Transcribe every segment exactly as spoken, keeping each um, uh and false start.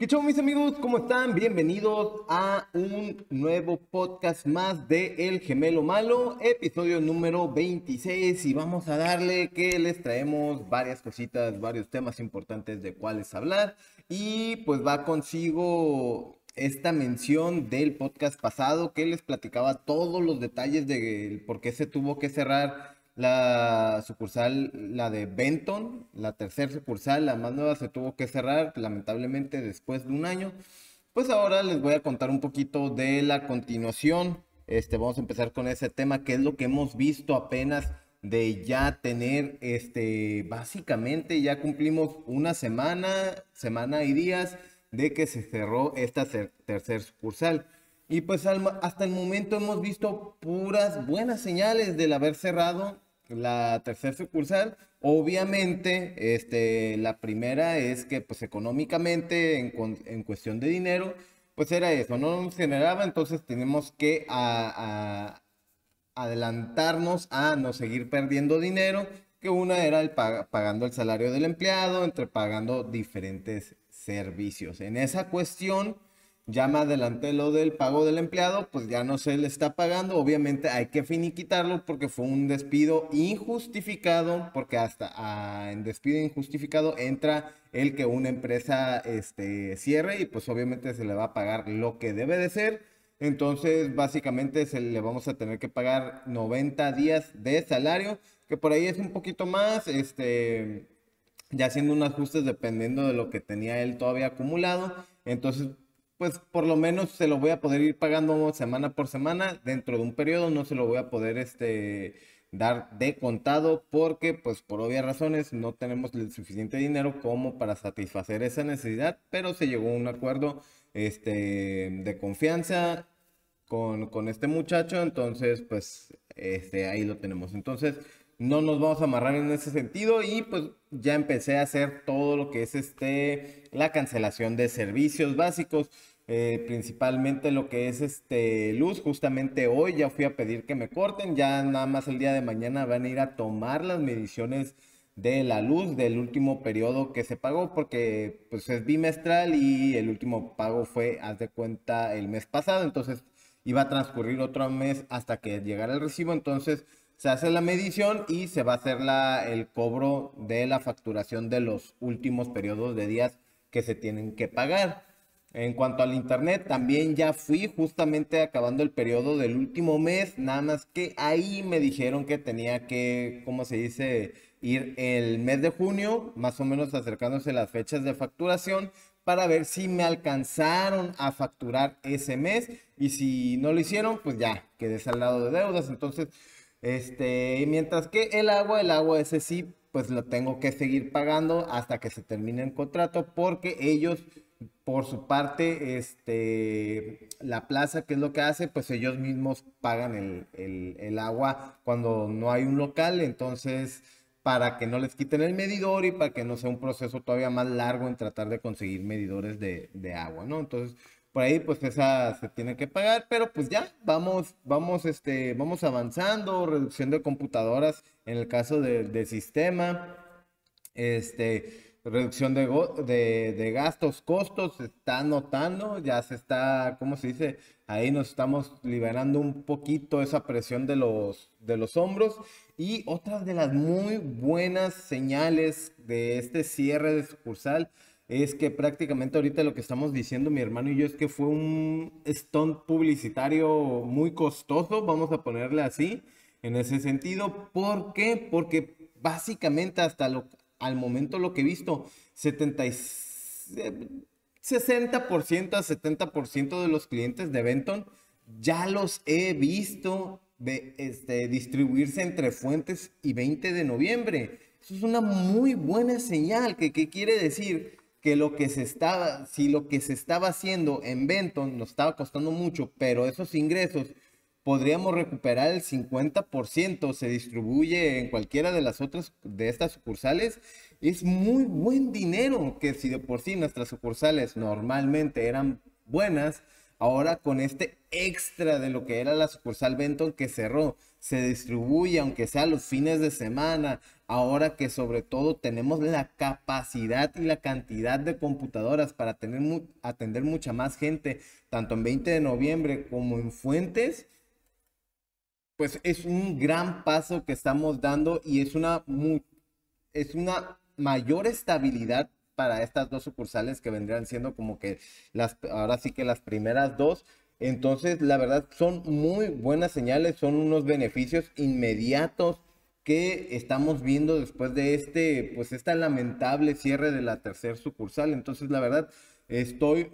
¿Qué show, mis amigos? ¿Cómo están? Bienvenidos a un nuevo podcast más de El Gemelo Malo, episodio número veintiséis, y vamos a darle que les traemos varias cositas, varios temas importantes de cuáles hablar, y pues va consigo esta mención del podcast pasado que les platicaba todos los detalles de por qué se tuvo que cerrar la sucursal, la de Benton, la tercera sucursal, la más nueva, se tuvo que cerrar lamentablemente después de un año. Pues ahora les voy a contar un poquito de la continuación. Este, vamos a empezar con ese tema, que es lo que hemos visto apenas de ya tener, este, básicamente ya cumplimos una semana, semana y días de que se cerró esta tercera sucursal. Y pues al, hasta el momento hemos visto puras buenas señales del haber cerrado la tercera sucursal. Obviamente, este, la primera es que pues económicamente, en, en cuestión de dinero, pues era eso, no nos generaba, entonces tenemos que a, a, adelantarnos a no seguir perdiendo dinero, que una era el pag pagando el salario del empleado, entre pagando diferentes servicios. En esa cuestión, ya me adelanté lo del pago del empleado, pues ya no se le está pagando. Obviamente hay que finiquitarlo porque fue un despido injustificado, porque hasta ah, en despido injustificado entra el que una empresa este, cierre, y pues obviamente se le va a pagar lo que debe de ser. Entonces básicamente se le vamos a tener que pagar noventa días de salario, que por ahí es un poquito más, este, ya haciendo unos ajustes dependiendo de lo que tenía él todavía acumulado. Entonces pues por lo menos se lo voy a poder ir pagando semana por semana. Dentro de un periodo no se lo voy a poder este, dar de contado, porque pues por obvias razones no tenemos el suficiente dinero como para satisfacer esa necesidad, pero se llegó a un acuerdo este, de confianza con, con este muchacho. Entonces pues este, ahí lo tenemos. Entonces no nos vamos a amarrar en ese sentido, y pues ya empecé a hacer todo lo que es este, la cancelación de servicios básicos. Eh, principalmente lo que es este luz. Justamente hoy ya fui a pedir que me corten, ya nada más el día de mañana van a ir a tomar las mediciones de la luz del último periodo que se pagó, porque pues es bimestral y el último pago fue, haz de cuenta, el mes pasado. Entonces iba a transcurrir otro mes hasta que llegara el recibo. Entonces se hace la medición y se va a hacer la, el cobro de la facturación de los últimos periodos de días que se tienen que pagar. En cuanto al internet, también ya fui justamente acabando el periodo del último mes, nada más que ahí me dijeron que tenía que, ¿cómo se dice?, ir el mes de junio, más o menos acercándose a las fechas de facturación, para ver si me alcanzaron a facturar ese mes, y si no lo hicieron, pues ya quedé saldado de deudas. Entonces, este, mientras que el agua, el agua ese sí, pues lo tengo que seguir pagando hasta que se termine el contrato, porque ellos, por su parte, este, la plaza, ¿qué es lo que hace? Pues ellos mismos pagan el, el, el agua cuando no hay un local. Entonces, para que no les quiten el medidor y para que no sea un proceso todavía más largo en tratar de conseguir medidores de, de agua, ¿no? Entonces, por ahí, pues esa se tiene que pagar, pero pues ya, vamos, vamos, este, vamos avanzando. Reducción de computadoras en el caso de, de sistema, este, reducción de, de, de gastos, costos, se está notando, ya se está, ¿cómo se dice? Ahí nos estamos liberando un poquito esa presión de los, de los hombros. Y otra de las muy buenas señales de este cierre de sucursal es que prácticamente ahorita lo que estamos diciendo mi hermano y yo es que fue un stunt publicitario muy costoso, vamos a ponerle así, en ese sentido. ¿Por qué? Porque básicamente hasta lo, al momento lo que he visto, setenta y, sesenta por ciento a setenta por ciento de los clientes de Benton ya los he visto de, este, distribuirse entre Fuentes y veinte de noviembre. Eso es una muy buena señal. ¿Qué, qué quiere decir? Que lo que se estaba, si lo que se estaba haciendo en Benton nos estaba costando mucho, pero esos ingresos podríamos recuperar el cincuenta por ciento, se distribuye en cualquiera de las otras de estas sucursales. Es muy buen dinero, que si de por sí nuestras sucursales normalmente eran buenas, ahora con este extra de lo que era la sucursal Benton que cerró, se distribuye aunque sea los fines de semana, ahora que sobre todo tenemos la capacidad y la cantidad de computadoras para tener mu atender mucha más gente, tanto en veinte de noviembre como en Fuentes, pues es un gran paso que estamos dando y es una, mu es una mayor estabilidad para estas dos sucursales que vendrían siendo como que las, ahora sí que las primeras dos. Entonces, la verdad, son muy buenas señales, son unos beneficios inmediatos que estamos viendo después de este, pues esta lamentable cierre de la tercera sucursal. Entonces, la verdad, estoy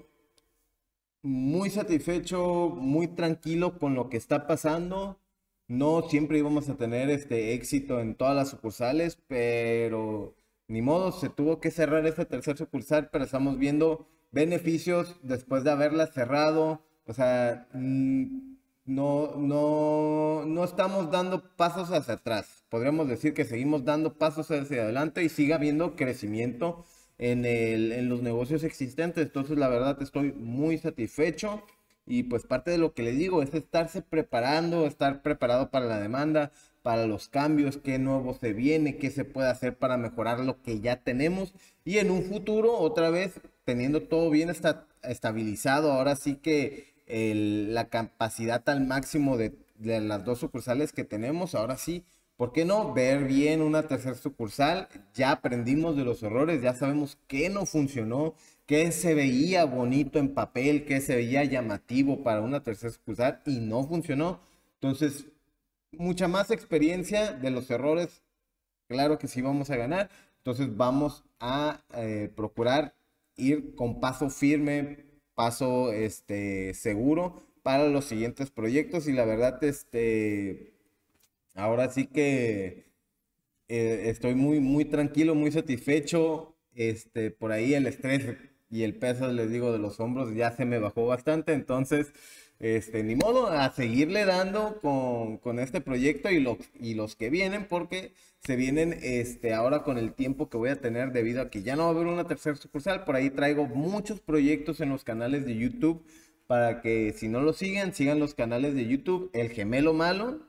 muy satisfecho, muy tranquilo con lo que está pasando. No siempre íbamos a tener este éxito en todas las sucursales, pero ni modo, se tuvo que cerrar esta tercera sucursal, pero estamos viendo beneficios después de haberla cerrado. O sea, mm, no, no, no estamos dando pasos hacia atrás. Podríamos decir que seguimos dando pasos hacia adelante y sigue habiendo crecimiento en, el, en los negocios existentes. Entonces, la verdad, estoy muy satisfecho. Y pues parte de lo que les digo es estarse preparando, estar preparado para la demanda, para los cambios, qué nuevo se viene, qué se puede hacer para mejorar lo que ya tenemos. Y en un futuro, otra vez, teniendo todo bien esta, estabilizado, ahora sí que el, la capacidad al máximo de, de las dos sucursales que tenemos, ahora sí, ¿por qué no ver bien una tercera sucursal? Ya aprendimos de los errores, ya sabemos qué no funcionó, qué se veía bonito en papel, qué se veía llamativo para una tercera sucursal y no funcionó. Entonces, mucha más experiencia de los errores, claro que sí vamos a ganar. Entonces, vamos a eh, procurar ir con paso firme, paso este, seguro para los siguientes proyectos y la verdad, este... Ahora sí que eh, estoy muy, muy tranquilo, muy satisfecho. Este, por ahí el estrés y el peso, les digo, de los hombros ya se me bajó bastante. Entonces, este, ni modo, a seguirle dando con, con este proyecto y, lo, y los que vienen, porque se vienen este, ahora con el tiempo que voy a tener debido a que ya no va a haber una tercera sucursal. Por ahí traigo muchos proyectos en los canales de YouTube para que si no lo siguen, sigan los canales de YouTube, El Gemelo Malo,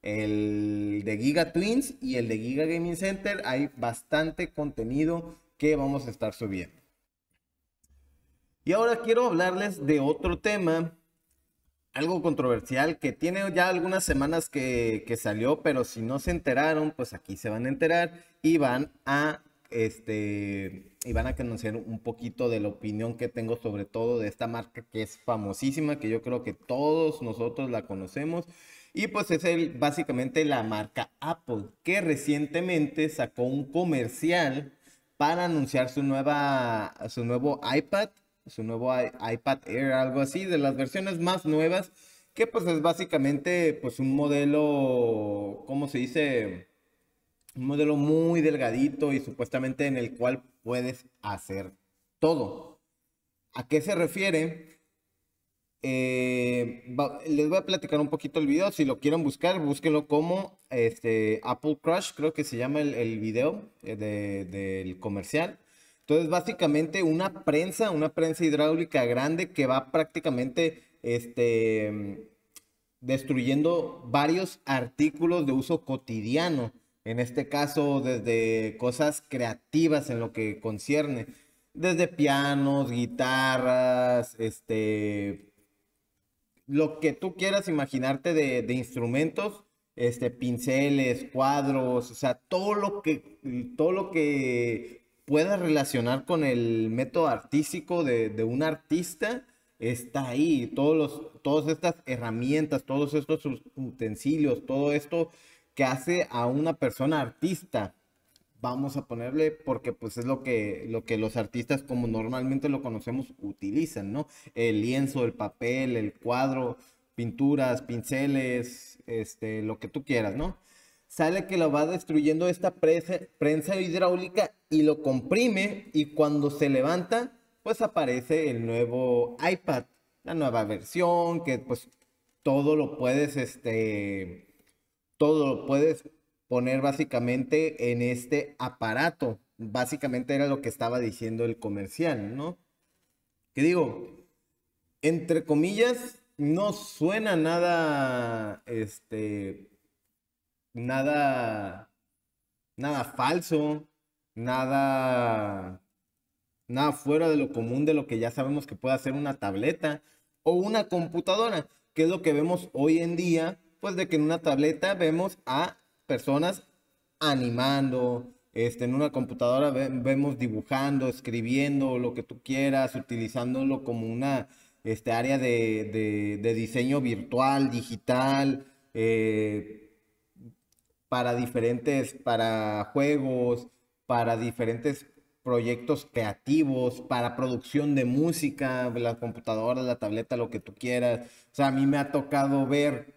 el de Giga Twins y el de Giga Gaming Center. Hay bastante contenido que vamos a estar subiendo. Y ahora quiero hablarles de otro tema, algo controversial que tiene ya algunas semanas que, que salió, pero si no se enteraron, pues aquí se van a enterar y van a este y van a conocer un poquito de la opinión que tengo sobre todo de esta marca que es famosísima, que yo creo que todos nosotros la conocemos. Y pues es el, básicamente la marca Apple, que recientemente sacó un comercial para anunciar su, nueva, su nuevo iPad, su nuevo i- iPad Air, algo así, de las versiones más nuevas, que pues es básicamente pues un modelo, ¿cómo se dice? Un modelo muy delgadito y supuestamente en el cual puedes hacer todo. ¿A qué se refiere? Eh, va- les voy a platicar un poquito el video. Si lo quieren buscar, búsquenlo como este, Apple Crush, creo que se llama el, el video eh, de- del comercial. Entonces, básicamente una prensa, una prensa hidráulica grande que va prácticamente este, destruyendo varios artículos de uso cotidiano. En este caso, desde cosas creativas en lo que concierne, desde pianos, guitarras, este, lo que tú quieras imaginarte de, de instrumentos, este, pinceles, cuadros, o sea, todo lo que, todo lo que pueda relacionar con el método artístico de, de un artista está ahí. Todos los, todas estas herramientas, todos estos utensilios, todo esto que hace a una persona artista, vamos a ponerle, porque pues es lo que, lo que los artistas como normalmente lo conocemos utilizan, ¿no? El lienzo, el papel, el cuadro, pinturas, pinceles, este, lo que tú quieras, ¿no? Sale que lo va destruyendo esta prensa, prensa hidráulica y lo comprime y cuando se levanta, pues aparece el nuevo iPad, la nueva versión, que pues todo lo puedes, este, todo lo puedes poner básicamente en este aparato. Básicamente era lo que estaba diciendo el comercial, ¿no? ¿Qué digo? entre comillas, no suena nada, este, nada, nada falso, nada, nada fuera de lo común de lo que ya sabemos que puede hacer una tableta o una computadora, que es lo que vemos hoy en día, pues de que en una tableta vemos a personas animando, este, en una computadora ve- vemos dibujando, escribiendo, lo que tú quieras, utilizándolo como una este, área de, de- de diseño virtual, digital, eh, para diferentes, para juegos, para diferentes proyectos creativos, para producción de música, la computadora, la tableta, lo que tú quieras. O sea, a mí me ha tocado ver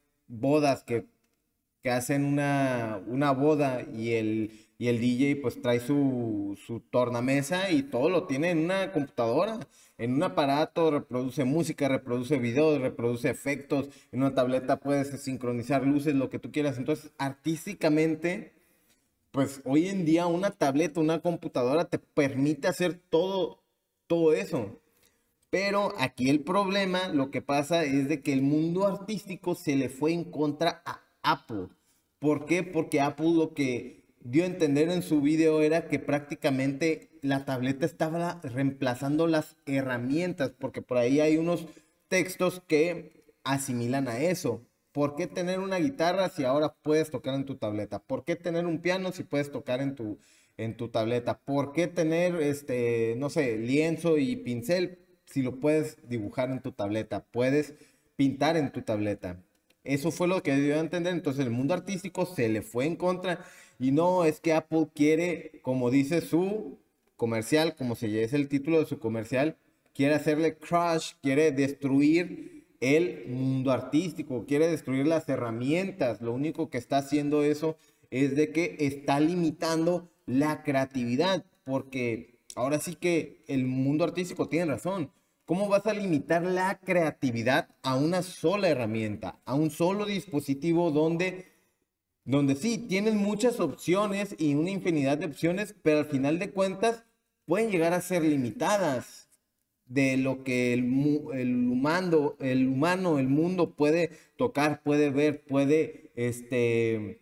bodas que que hacen una, una boda y el, y el D J pues trae su, su tornamesa y todo lo tiene en una computadora, en un aparato, reproduce música, reproduce videos, reproduce efectos, en una tableta puedes sincronizar luces, lo que tú quieras. Entonces, artísticamente, pues hoy en día una tableta, una computadora te permite hacer todo, todo eso. Pero aquí el problema, lo que pasa es de que el mundo artístico se le fue en contra a Apple. ¿Por qué? Porque Apple lo que dio a entender en su video era que prácticamente la tableta estaba reemplazando las herramientas, porque por ahí hay unos textos que asimilan a eso. ¿Por qué tener una guitarra si ahora puedes tocar en tu tableta? ¿Por qué tener un piano si puedes tocar en tu, en tu tableta? ¿Por qué tener, este, no sé, lienzo y pincel si lo puedes dibujar en tu tableta? Puedes pintar en tu tableta. Eso fue lo que dio a entender. Entonces el mundo artístico se le fue en contra y no es que Apple quiere, como dice su comercial, como se es el título de su comercial, quiere hacerle crash, quiere destruir el mundo artístico, quiere destruir las herramientas. Lo único que está haciendo eso es de que está limitando la creatividad, porque ahora sí que el mundo artístico tiene razón. ¿Cómo vas a limitar la creatividad a una sola herramienta, a un solo dispositivo donde, donde sí, tienes muchas opciones y una infinidad de opciones, pero al final de cuentas pueden llegar a ser limitadas de lo que el, mu- el humano, el humano, el mundo puede tocar, puede ver, puede este,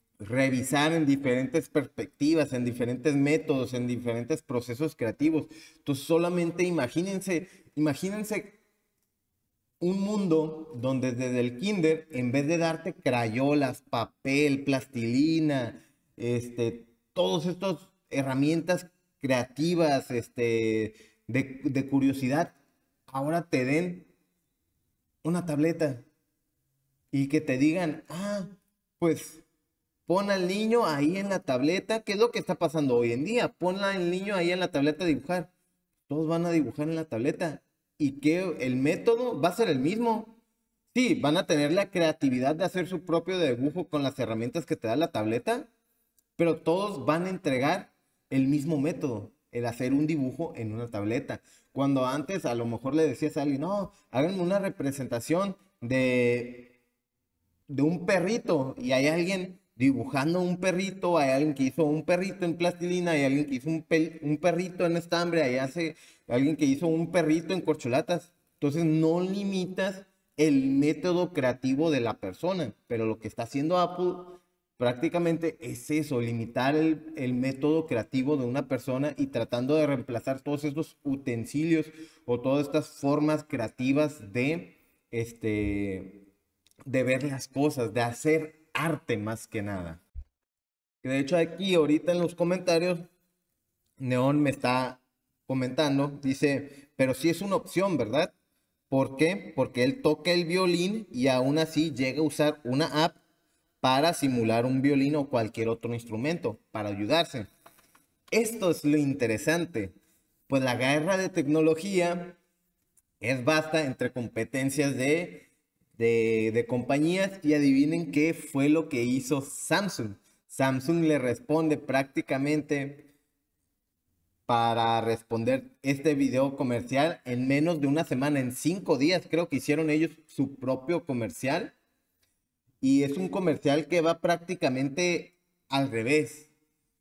revisar en diferentes perspectivas, en diferentes métodos, en diferentes procesos creativos. Entonces, solamente imagínense, imagínense un mundo donde desde el kinder, en vez de darte crayolas, papel, plastilina, este, todas estas herramientas creativas, este, de, de curiosidad, ahora te den una tableta y que te digan, ah, pues pon al niño ahí en la tableta. ¿Qué es lo que está pasando hoy en día? Pon al niño ahí en la tableta a dibujar. Todos van a dibujar en la tableta. ¿Y que el método va a ser el mismo? Sí, van a tener la creatividad de hacer su propio dibujo con las herramientas que te da la tableta, pero todos van a entregar el mismo método, el hacer un dibujo en una tableta. Cuando antes a lo mejor le decías a alguien, no, háganme una representación de de un perrito y hay alguien dibujando un perrito, hay alguien que hizo un perrito en plastilina, hay alguien que hizo un, pel- un perrito en estambre, hay hace alguien que hizo un perrito en corcholatas. Entonces no limitas el método creativo de la persona, pero lo que está haciendo Apple prácticamente es eso, limitar el, el método creativo de una persona y tratando de reemplazar todos estos utensilios o todas estas formas creativas de este de ver las cosas, de hacer arte más que nada. Que de hecho aquí ahorita en los comentarios, Neón me está comentando, dice, pero sí es una opción, ¿verdad? ¿Por qué? Porque él toca el violín y aún así llega a usar una app para simular un violín o cualquier otro instrumento, para ayudarse. Esto es lo interesante, pues la guerra de tecnología es vasta entre competencias de, de, de compañías y adivinen qué fue lo que hizo Samsung. Samsung le responde prácticamente para responder este video comercial en menos de una semana, en cinco días creo que hicieron ellos su propio comercial y es un comercial que va prácticamente al revés,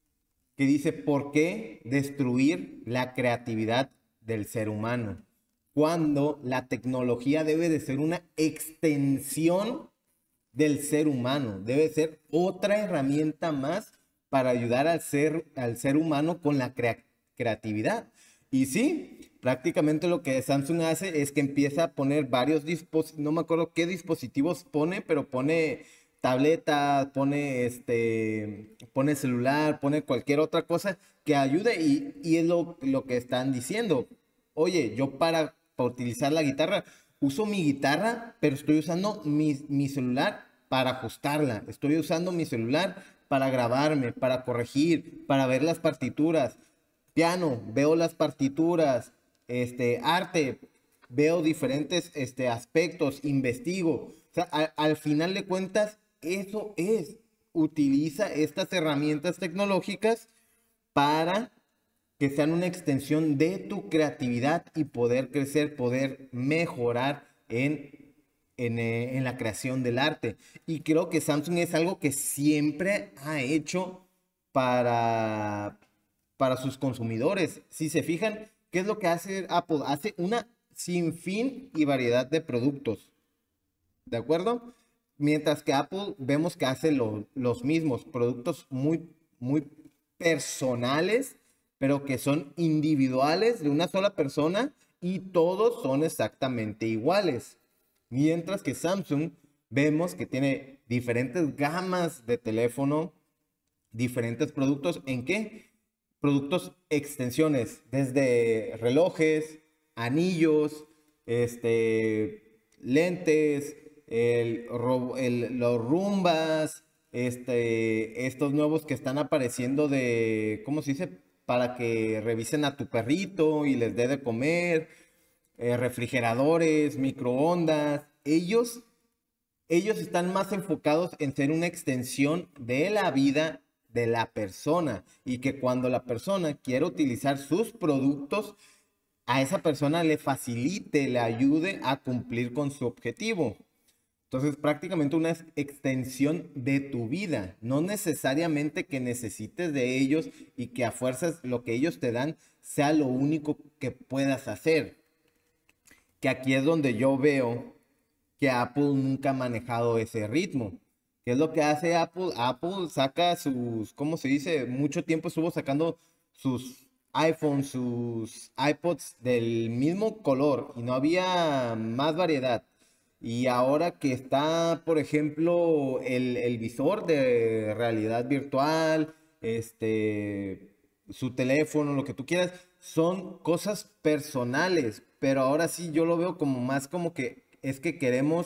que dice, ¿por qué destruir la creatividad del ser humano? cuando la tecnología debe de ser una extensión del ser humano, debe ser otra herramienta más para ayudar al ser, al ser humano con la crea creatividad. Y sí, prácticamente lo que Samsung hace es que empieza a poner varios dispositivos, no me acuerdo qué dispositivos pone, pero pone tableta, pone este, pone celular, pone cualquier otra cosa que ayude y, y es lo, lo que están diciendo. Oye, yo para, para utilizar la guitarra, uso mi guitarra, pero estoy usando mi, mi celular para ajustarla. Estoy usando mi celular para grabarme, para corregir, para ver las partituras. Piano, veo las partituras. Este, arte, veo diferentes este, aspectos, investigo. O sea, a, al final de cuentas, eso es. Utiliza estas herramientas tecnológicas para que sean una extensión de tu creatividad y poder crecer, poder mejorar en, en, eh, en la creación del arte. Y creo que Samsung es algo que siempre ha hecho para, para sus consumidores. Si se fijan, ¿qué es lo que hace Apple? Hace una sinfín y variedad de productos, ¿de acuerdo? Mientras que Apple vemos que hace lo, los mismos productos muy, muy personales, pero que son individuales de una sola persona y todos son exactamente iguales. Mientras que Samsung vemos que tiene diferentes gamas de teléfono, diferentes productos. ¿En qué? Productos extensiones, desde relojes, anillos, este, lentes, el, el, los rumbas, este, estos nuevos que están apareciendo de, ¿cómo se dice? Para que revisen a tu perrito y les dé de comer, eh, refrigeradores, microondas. Ellos, ellos están más enfocados en ser una extensión de la vida de la persona y que cuando la persona quiere utilizar sus productos, a esa persona le facilite, le ayude a cumplir con su objetivo. Entonces, prácticamente una extensión de tu vida, no necesariamente que necesites de ellos y que a fuerzas lo que ellos te dan sea lo único que puedas hacer. Que aquí es donde yo veo que Apple nunca ha manejado ese ritmo. ¿Qué es lo que hace Apple? Apple saca sus, ¿cómo se dice? Mucho tiempo estuvo sacando sus iPhones, sus iPods del mismo color y no había más variedad. Y ahora que está, por ejemplo, el, el visor de realidad virtual, este, su teléfono, lo que tú quieras, son cosas personales, pero ahora sí yo lo veo como más como que es que queremos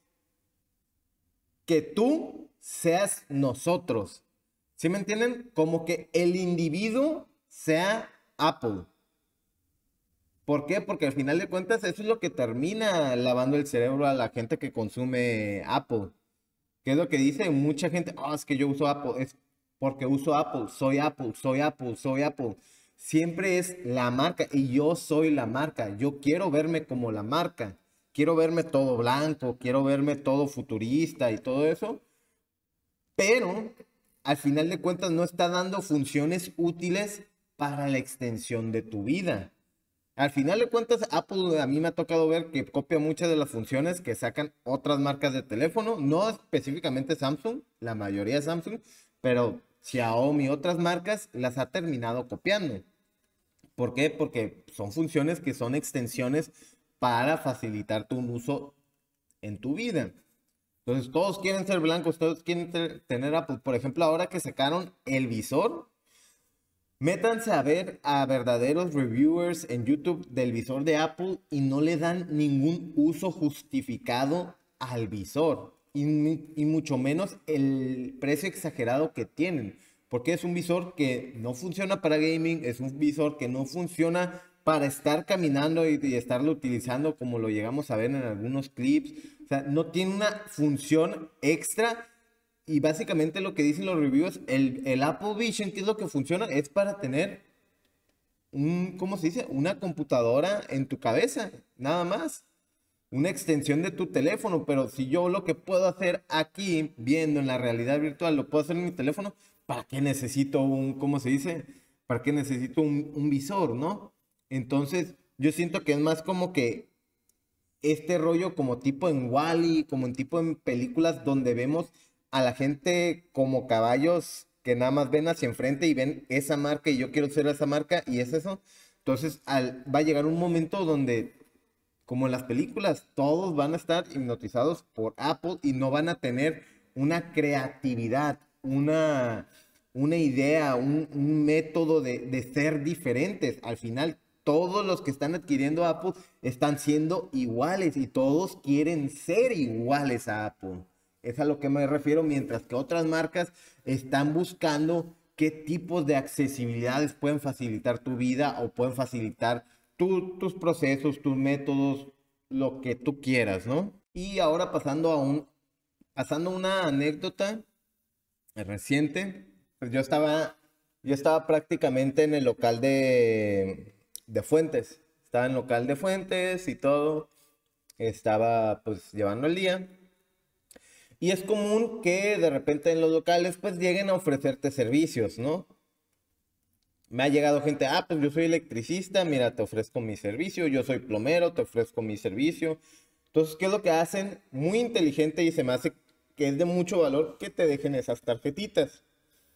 que tú seas nosotros. ¿Sí me entienden? Como que el individuo sea Apple. ¿Por qué? Porque al final de cuentas eso es lo que termina lavando el cerebro a la gente que consume Apple. ¿Qué es lo que dice? Mucha gente, oh, es que yo uso Apple, es porque uso Apple, soy Apple, soy Apple, soy Apple. Siempre es la marca y yo soy la marca. Yo quiero verme como la marca. Quiero verme todo blanco, quiero verme todo futurista y todo eso. Pero al final de cuentas no está dando funciones útiles para la extensión de tu vida. Al final de cuentas, Apple a mí me ha tocado ver que copia muchas de las funciones que sacan otras marcas de teléfono, no específicamente Samsung, la mayoría es Samsung, pero Xiaomi y otras marcas las ha terminado copiando. ¿Por qué? Porque son funciones que son extensiones para facilitarte un uso en tu vida. Entonces, todos quieren ser blancos, todos quieren tener Apple. Por ejemplo, ahora que sacaron el visor, métanse a ver a verdaderos reviewers en YouTube del visor de Apple y no le dan ningún uso justificado al visor. Y, y mucho menos el precio exagerado que tienen. Porque es un visor que no funciona para gaming, es un visor que no funciona para estar caminando y, y estarlo utilizando como lo llegamos a ver en algunos clips. O sea, no tiene una función extra. Y básicamente lo que dicen los reviews, el, el Apple Vision, ¿qué es lo que funciona? Es para tener un, ¿cómo se dice? Una computadora en tu cabeza, nada más. Una extensión de tu teléfono, pero si yo lo que puedo hacer aquí, viendo en la realidad virtual, lo puedo hacer en mi teléfono, ¿para qué necesito un, ¿cómo se dice? ¿Para qué necesito un, un visor, no? Entonces, Yo siento que es más como que este rollo como tipo en Wall-E, como en tipo en películas donde vemos a la gente como caballos que nada más ven hacia enfrente y ven esa marca y yo quiero ser esa marca y es eso. Entonces al, va a llegar un momento donde, como en las películas, todos van a estar hipnotizados por Apple y no van a tener una creatividad, una, una idea, un, un método de, de ser diferentes. Al final, todos los que están adquiriendo Apple están siendo iguales y todos quieren ser iguales a Apple. Es a lo que me refiero, mientras que otras marcas están buscando qué tipos de accesibilidades pueden facilitar tu vida o pueden facilitar tu- tus procesos, tus métodos, lo que tú quieras, ¿no? Y ahora pasando a un, pasando a una anécdota reciente, pues yo estaba, yo estaba prácticamente en el local de, de Fuentes. Estaba en el local de Fuentes y todo. Estaba pues llevando el día. Y es común que de repente en los locales pues lleguen a ofrecerte servicios, ¿no? Me ha llegado gente, ah, pues yo soy electricista, mira, te ofrezco mi servicio, yo soy plomero, te ofrezco mi servicio. Entonces, ¿qué es lo que hacen? Muy inteligente y se me hace que es de mucho valor que te dejen esas tarjetitas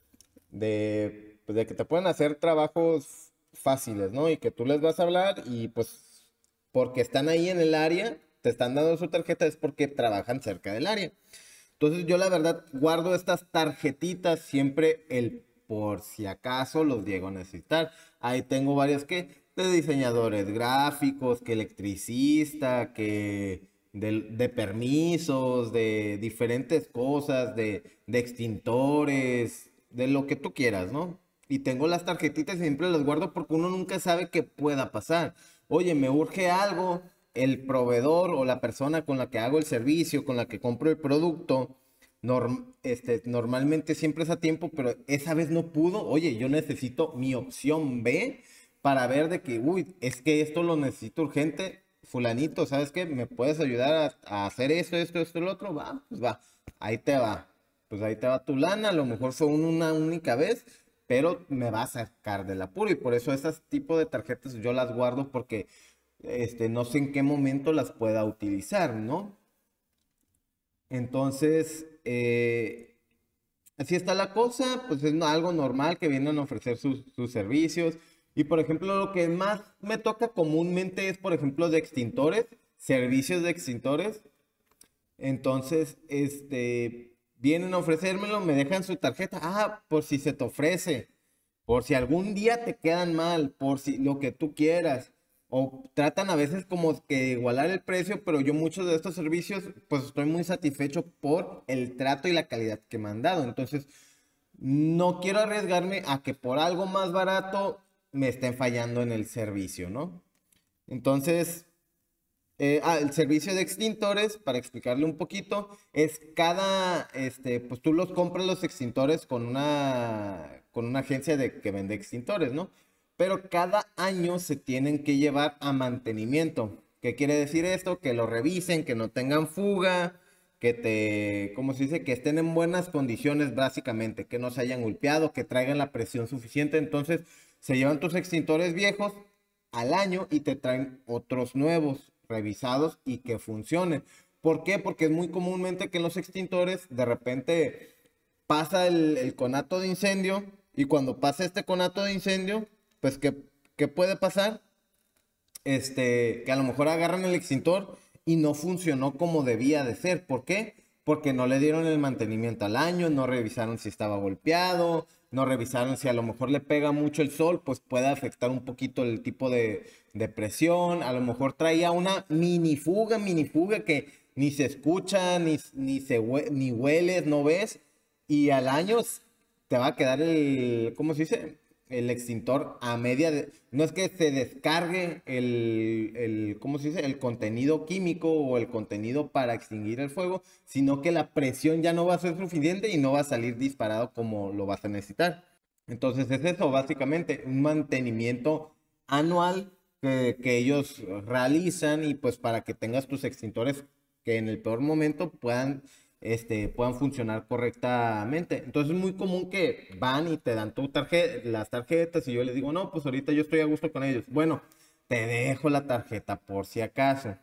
de, pues, de que te pueden hacer trabajos fáciles, ¿no? Y que tú les vas a hablar y pues porque están ahí en el área, te están dando su tarjeta, es porque trabajan cerca del área. Entonces yo la verdad guardo estas tarjetitas siempre el por si acaso los llego a necesitar. Ahí tengo varias que de diseñadores gráficos, que electricista, que de, de permisos, de diferentes cosas, de, de extintores, de lo que tú quieras, ¿no? Y tengo las tarjetitas y siempre las guardo porque uno nunca sabe qué pueda pasar. Oye, me urge algo, el proveedor o la persona con la que hago el servicio, con la que compro el producto, norm- este, normalmente siempre es a tiempo, pero esa vez no pudo. Oye, yo necesito mi opción B para ver de que, uy, es que esto lo necesito urgente. Fulanito, ¿sabes qué? ¿Me puedes ayudar a, a hacer esto, esto, esto, el otro? Va, pues va, ahí te va. Pues ahí te va tu lana, a lo mejor fue un- una única vez, pero me va a sacar del apuro y por eso esas tipo de tarjetas yo las guardo porque este, no sé en qué momento las pueda utilizar, ¿no? Entonces, eh, así está la cosa, pues es no- algo normal que vienen a ofrecer sus, sus servicios. Y por ejemplo, lo que más me toca comúnmente es, por ejemplo, de extintores, servicios de extintores. Entonces, este, vienen a ofrecérmelo, me dejan su tarjeta. Ah, por si se te ofrece, por si algún día te quedan mal, por si lo que tú quieras. O tratan a veces como que de igualar el precio, pero yo muchos de estos servicios, pues estoy muy satisfecho por el trato y la calidad que me han dado. Entonces, no quiero arriesgarme a que por algo más barato me estén fallando en el servicio, ¿no? Entonces, eh, ah, el servicio de extintores, para explicarle un poquito, es cada, este, pues tú los compras los extintores con una, con una agencia de, que vende extintores, ¿no? Pero cada año se tienen que llevar a mantenimiento. ¿Qué quiere decir esto? Que lo revisen, que no tengan fuga, que te, ¿cómo se dice? Que estén en buenas condiciones básicamente, que no se hayan golpeado, que traigan la presión suficiente. Entonces, se llevan tus extintores viejos al año y te traen otros nuevos revisados y que funcionen. ¿Por qué? Porque es muy comúnmente que en los extintores de repente pasa el, el conato de incendio y cuando pasa este conato de incendio, pues ¿qué, qué puede pasar? Este, que a lo mejor agarran el extintor y no funcionó como debía de ser. ¿Por qué? Porque no le dieron el mantenimiento al año, no revisaron si estaba golpeado, no revisaron si a lo mejor le pega mucho el sol, pues puede afectar un poquito el tipo de, de presión. A lo mejor traía una mini fuga, mini fuga que ni se escucha, ni, ni, se, hue- ni hueles, no ves. Y al año te va a quedar el, ¿cómo se dice? El extintor a media de, no es que se descargue el, el, ¿cómo se dice? El contenido químico o el contenido para extinguir el fuego, sino que la presión ya no va a ser suficiente y no va a salir disparado como lo vas a necesitar. Entonces es eso, básicamente, un mantenimiento anual que, que ellos realizan y pues para que tengas tus extintores que en el peor momento puedan este, puedan funcionar correctamente. Entonces es muy común que van y te dan tu tarjeta, las tarjetas y yo les digo, no, pues ahorita yo estoy a gusto con ellos. Bueno, te dejo la tarjeta por si acaso.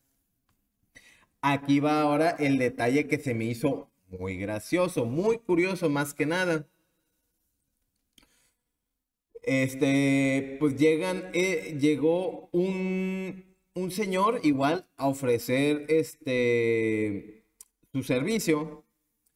Aquí va ahora el detalle que se me hizo muy gracioso, muy curioso más que nada. Este, pues llegan, eh, llegó un, un señor igual a ofrecer este su servicio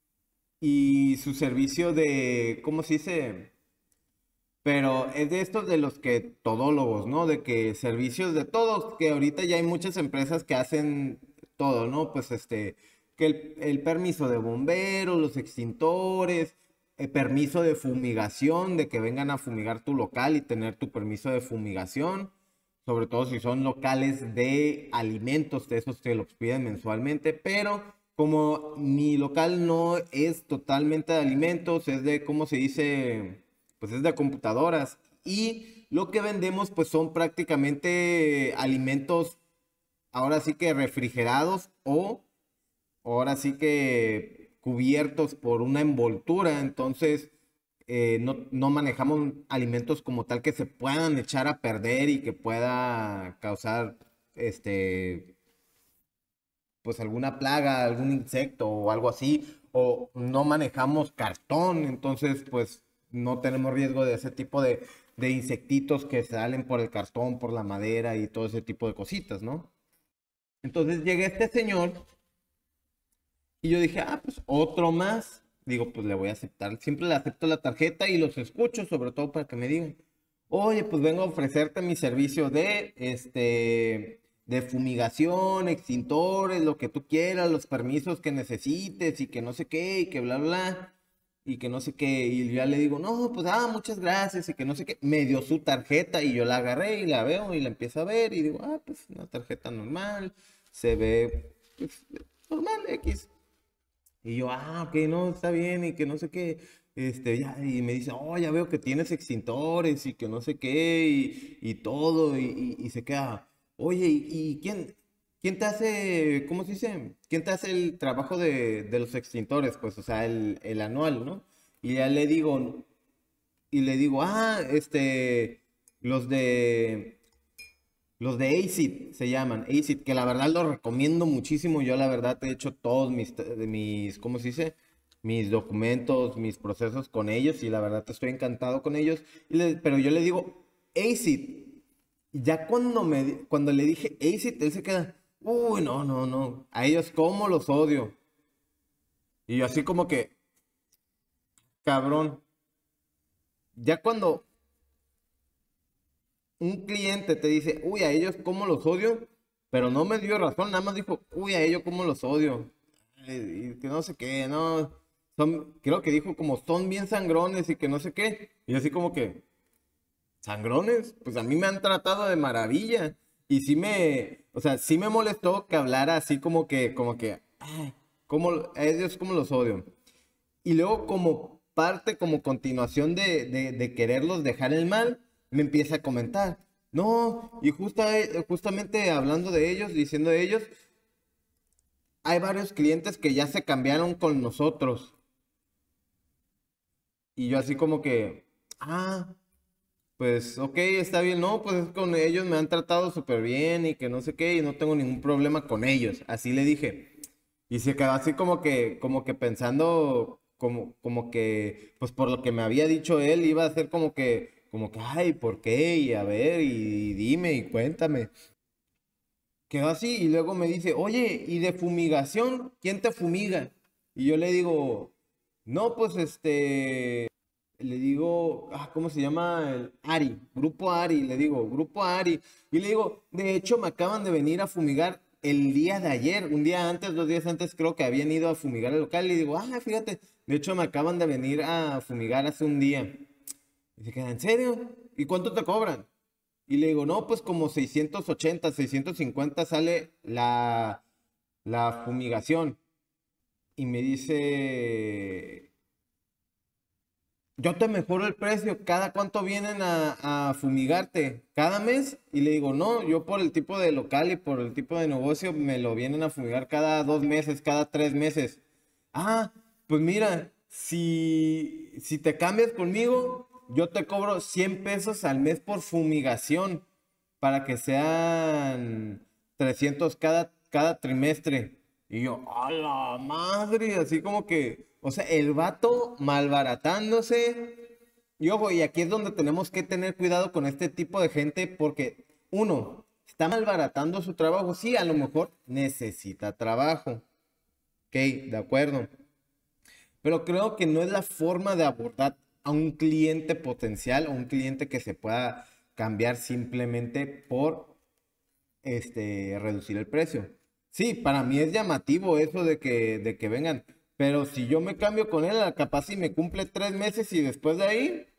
y su servicio de, ¿cómo se dice? Pero es de estos de los que todólogos, ¿no? De que servicios de todos, que ahorita ya hay muchas empresas que hacen todo, ¿no? Pues este, que el, el permiso de bomberos, los extintores, el permiso de fumigación, de que vengan a fumigar tu local y tener tu permiso de fumigación, sobre todo si son locales de alimentos, de esos que los piden mensualmente, pero como mi local no es totalmente de alimentos, es de, ¿cómo se dice? Pues es de computadoras y lo que vendemos pues son prácticamente alimentos ahora sí que refrigerados o ahora sí que cubiertos por una envoltura, entonces eh, no, no manejamos alimentos como tal que se puedan echar a perder y que pueda causar este pues alguna plaga, algún insecto o algo así, o no manejamos cartón, entonces pues no tenemos riesgo de ese tipo de, de insectitos que salen por el cartón, por la madera y todo ese tipo de cositas, ¿no? Entonces llega este señor y yo dije, ah, pues otro más. Digo, pues le voy a aceptar. Siempre le acepto la tarjeta y los escucho, sobre todo para que me digan, oye, pues vengo a ofrecerte mi servicio de, este, de fumigación, extintores, lo que tú quieras, los permisos que necesites y que no sé qué, y que bla, bla, bla, y que no sé qué. Y ya le digo, no, pues, ah, muchas gracias y que no sé qué. Me dio su tarjeta y yo la agarré y la veo y la empiezo a ver y digo, ah, pues una tarjeta normal, se ve, pues, normal, X. Y yo, ah, ok, no, está bien, y que no sé qué. Este, ya, y me dice, oh, ya veo que tienes extintores y que no sé qué, y, y todo, y, y- y se queda, oye, ¿y, y quién, quién te hace, cómo se dice? ¿Quién te hace el trabajo de, de los extintores? Pues, o sea, el, el anual, ¿no? Y ya le digo, y le digo, ah, este, los de, los de ACID se llaman, ACID, que la verdad lo recomiendo muchísimo. Yo la verdad he hecho todos mis, de mis, ¿cómo se dice? Mis documentos, mis procesos con ellos y la verdad estoy encantado con ellos. Y le- pero yo le digo ACID. Y ya cuando, me, di- cuando le dije ACID, él se queda, uy, no, no, no, a ellos cómo los odio. Y yo así como que, cabrón, ya cuando un cliente te dice, uy, a ellos cómo los odio, pero no me dio razón, nada más dijo, uy, a ellos cómo los odio. Eh, Y que no sé qué, no. Son, creo que dijo como son bien sangrones y que no sé qué. Y así como que, ¿sangrones? Pues a mí me han tratado de maravilla. Y sí me, o sea, sí me molestó que hablara así como que, como que, ay, cómo, a ellos cómo los odio. Y luego como parte, como continuación de, de, de quererlos dejar el mal, me empieza a comentar. No, y justa, justamente hablando de ellos, diciendo de ellos, hay varios clientes que ya se cambiaron con nosotros. Y yo así como que, ah, pues ok, está bien, no, pues es con ellos me han tratado súper bien y que no sé qué, y no tengo ningún problema con ellos. Así le dije. Y se quedó así como que, como que pensando, como, como que, pues por lo que me había dicho él, iba a ser como que, como que, ay, ¿por qué? Y a ver, y dime, y cuéntame. Quedó así, y luego me dice, oye, ¿y de fumigación? ¿Quién te fumiga? Y yo le digo, no, pues este, le digo, ah, ¿cómo se llama? El Ari, Grupo Ari, le digo, Grupo Ari. Y le digo, de hecho, me acaban de venir a fumigar el día de ayer, un día antes, dos días antes, creo que habían ido a fumigar el local. Y le digo, ah, fíjate, de hecho, me acaban de venir a fumigar hace un día. Y se queda, ¿en serio? ¿Y cuánto te cobran? Y le digo, no, pues como seiscientos ochenta, seiscientos cincuenta sale la, la fumigación. Y me dice, yo te mejoro el precio. ¿Cada cuánto vienen a, a fumigarte? ¿Cada mes? Y le digo, no, yo por el tipo de local y por el tipo de negocio me lo vienen a fumigar cada dos meses, cada tres meses. Ah, pues mira, si, si te cambias conmigo, yo te cobro cien pesos al mes por fumigación. para que sean trescientos cada, cada trimestre. Y yo, a la madre, así como que, o sea, el vato malbaratándose. Y ojo, y aquí es donde tenemos que tener cuidado con este tipo de gente porque, uno, está malbaratando su trabajo. Sí, a lo mejor necesita trabajo. Ok, de acuerdo. Pero creo que no es la forma de abordar a un cliente potencial o un cliente que se pueda cambiar simplemente por este, reducir el precio. Sí, para mí es llamativo eso de que, de que vengan, pero si yo me cambio con él, capaz si me cumple tres meses y después de ahí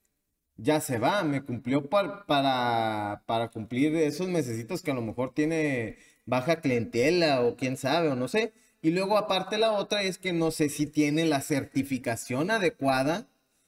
ya se va, me cumplió par- para, para cumplir esos mesecitos que a lo mejor tiene baja clientela o quién sabe o no sé. Y luego aparte la otra es que no sé si tiene la certificación adecuada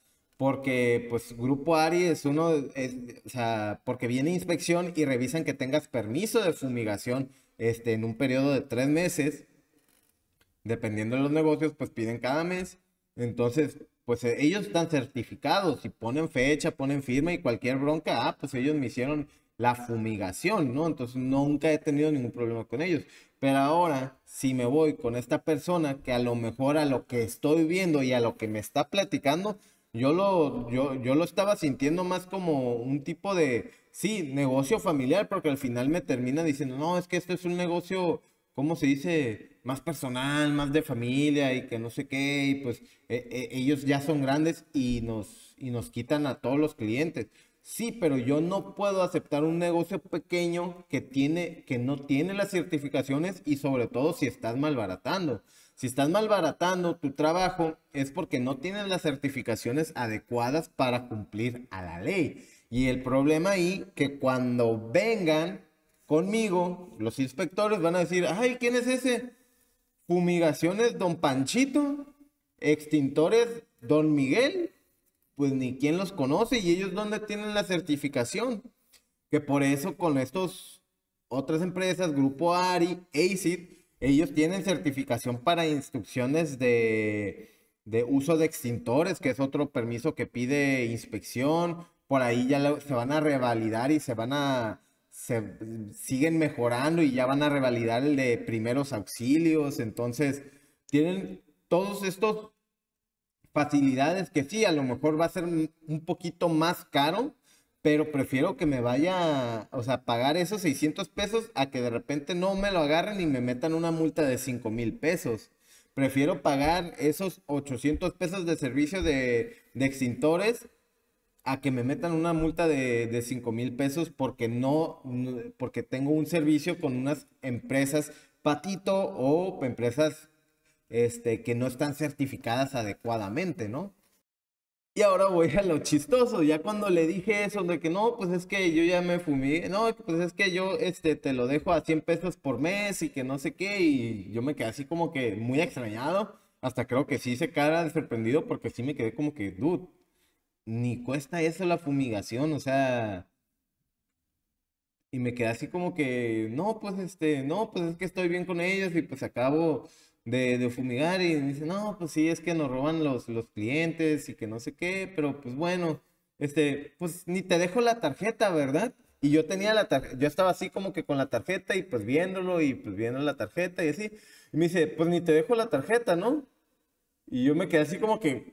porque, pues, Grupo Ari es uno, es- o sea, porque viene inspección y revisan que tengas permiso de fumigación, este, en un periodo de tres meses. Dependiendo de los negocios, pues piden cada mes. Entonces, pues eh, ellos están certificados y ponen fecha, ponen firma y cualquier bronca, ah, pues ellos me hicieron la fumigación, ¿no? Entonces nunca he tenido ningún problema con ellos. Pero ahora, si me voy con esta persona que a lo mejor a lo que estoy viendo y a lo que me está platicando, yo lo, yo, yo lo estaba sintiendo más como un tipo de, sí, negocio familiar, porque al final me termina diciendo, no, es que esto es un negocio, ¿cómo se dice? Más personal, más de familia y que no sé qué, y pues eh, eh, ellos ya son grandes y nos, y nos quitan a todos los clientes. Sí, pero yo no puedo aceptar un negocio pequeño que tiene, que no tiene las certificaciones y sobre todo si estás malbaratando. Si estás malbaratando tu trabajo es porque no tienes las certificaciones adecuadas para cumplir a la ley. Y el problema ahí que cuando vengan conmigo, los inspectores van a decir, ay, ¿quién es ese? Fumigaciones Don Panchito, extintores Don Miguel, pues ni quién los conoce y ellos dónde tienen la certificación. Que por eso con estos otras empresas, Grupo Ari, ACID, ellos tienen certificación para instrucciones de, de uso de extintores, que es otro permiso que pide inspección. Por ahí ya lo- se van a revalidar y se van a, se siguen mejorando y ya van a revalidar el de primeros auxilios. Entonces, tienen todos estos facilidades que sí, a lo mejor va a ser un un poquito más caro, pero prefiero que me vaya, o sea, pagar esos seiscientos pesos a que de repente no me lo agarren y me metan una multa de cinco mil pesos. Prefiero pagar esos ochocientos pesos de servicio de, de extintores a que me metan una multa de, de cinco mil pesos porque no, no- porque tengo un servicio con unas empresas patito o empresas este, que no están certificadas adecuadamente, ¿no? Y ahora voy a lo chistoso, ya cuando le dije eso de que no, pues es que yo ya me fumé, no, pues es que yo este, te lo dejo a cien pesos por mes y que no sé qué, y yo me quedé así como que muy extrañado, hasta creo que sí hice cara de sorprendido porque sí me quedé como que, dude, ni cuesta eso la fumigación, o sea, y me quedé así como que, no, pues este, no, pues es que estoy bien con ellos y pues acabo de, de fumigar y me dice, no, pues sí, es que nos roban los, los clientes y que no sé qué, pero pues bueno, este, pues ni te dejo la tarjeta, ¿verdad? Y yo tenía la tarjeta, yo estaba así como que con la tarjeta y pues viéndolo y pues viendo la tarjeta y así. Y me dice, pues ni te dejo la tarjeta, ¿no? Y yo me quedé así como que,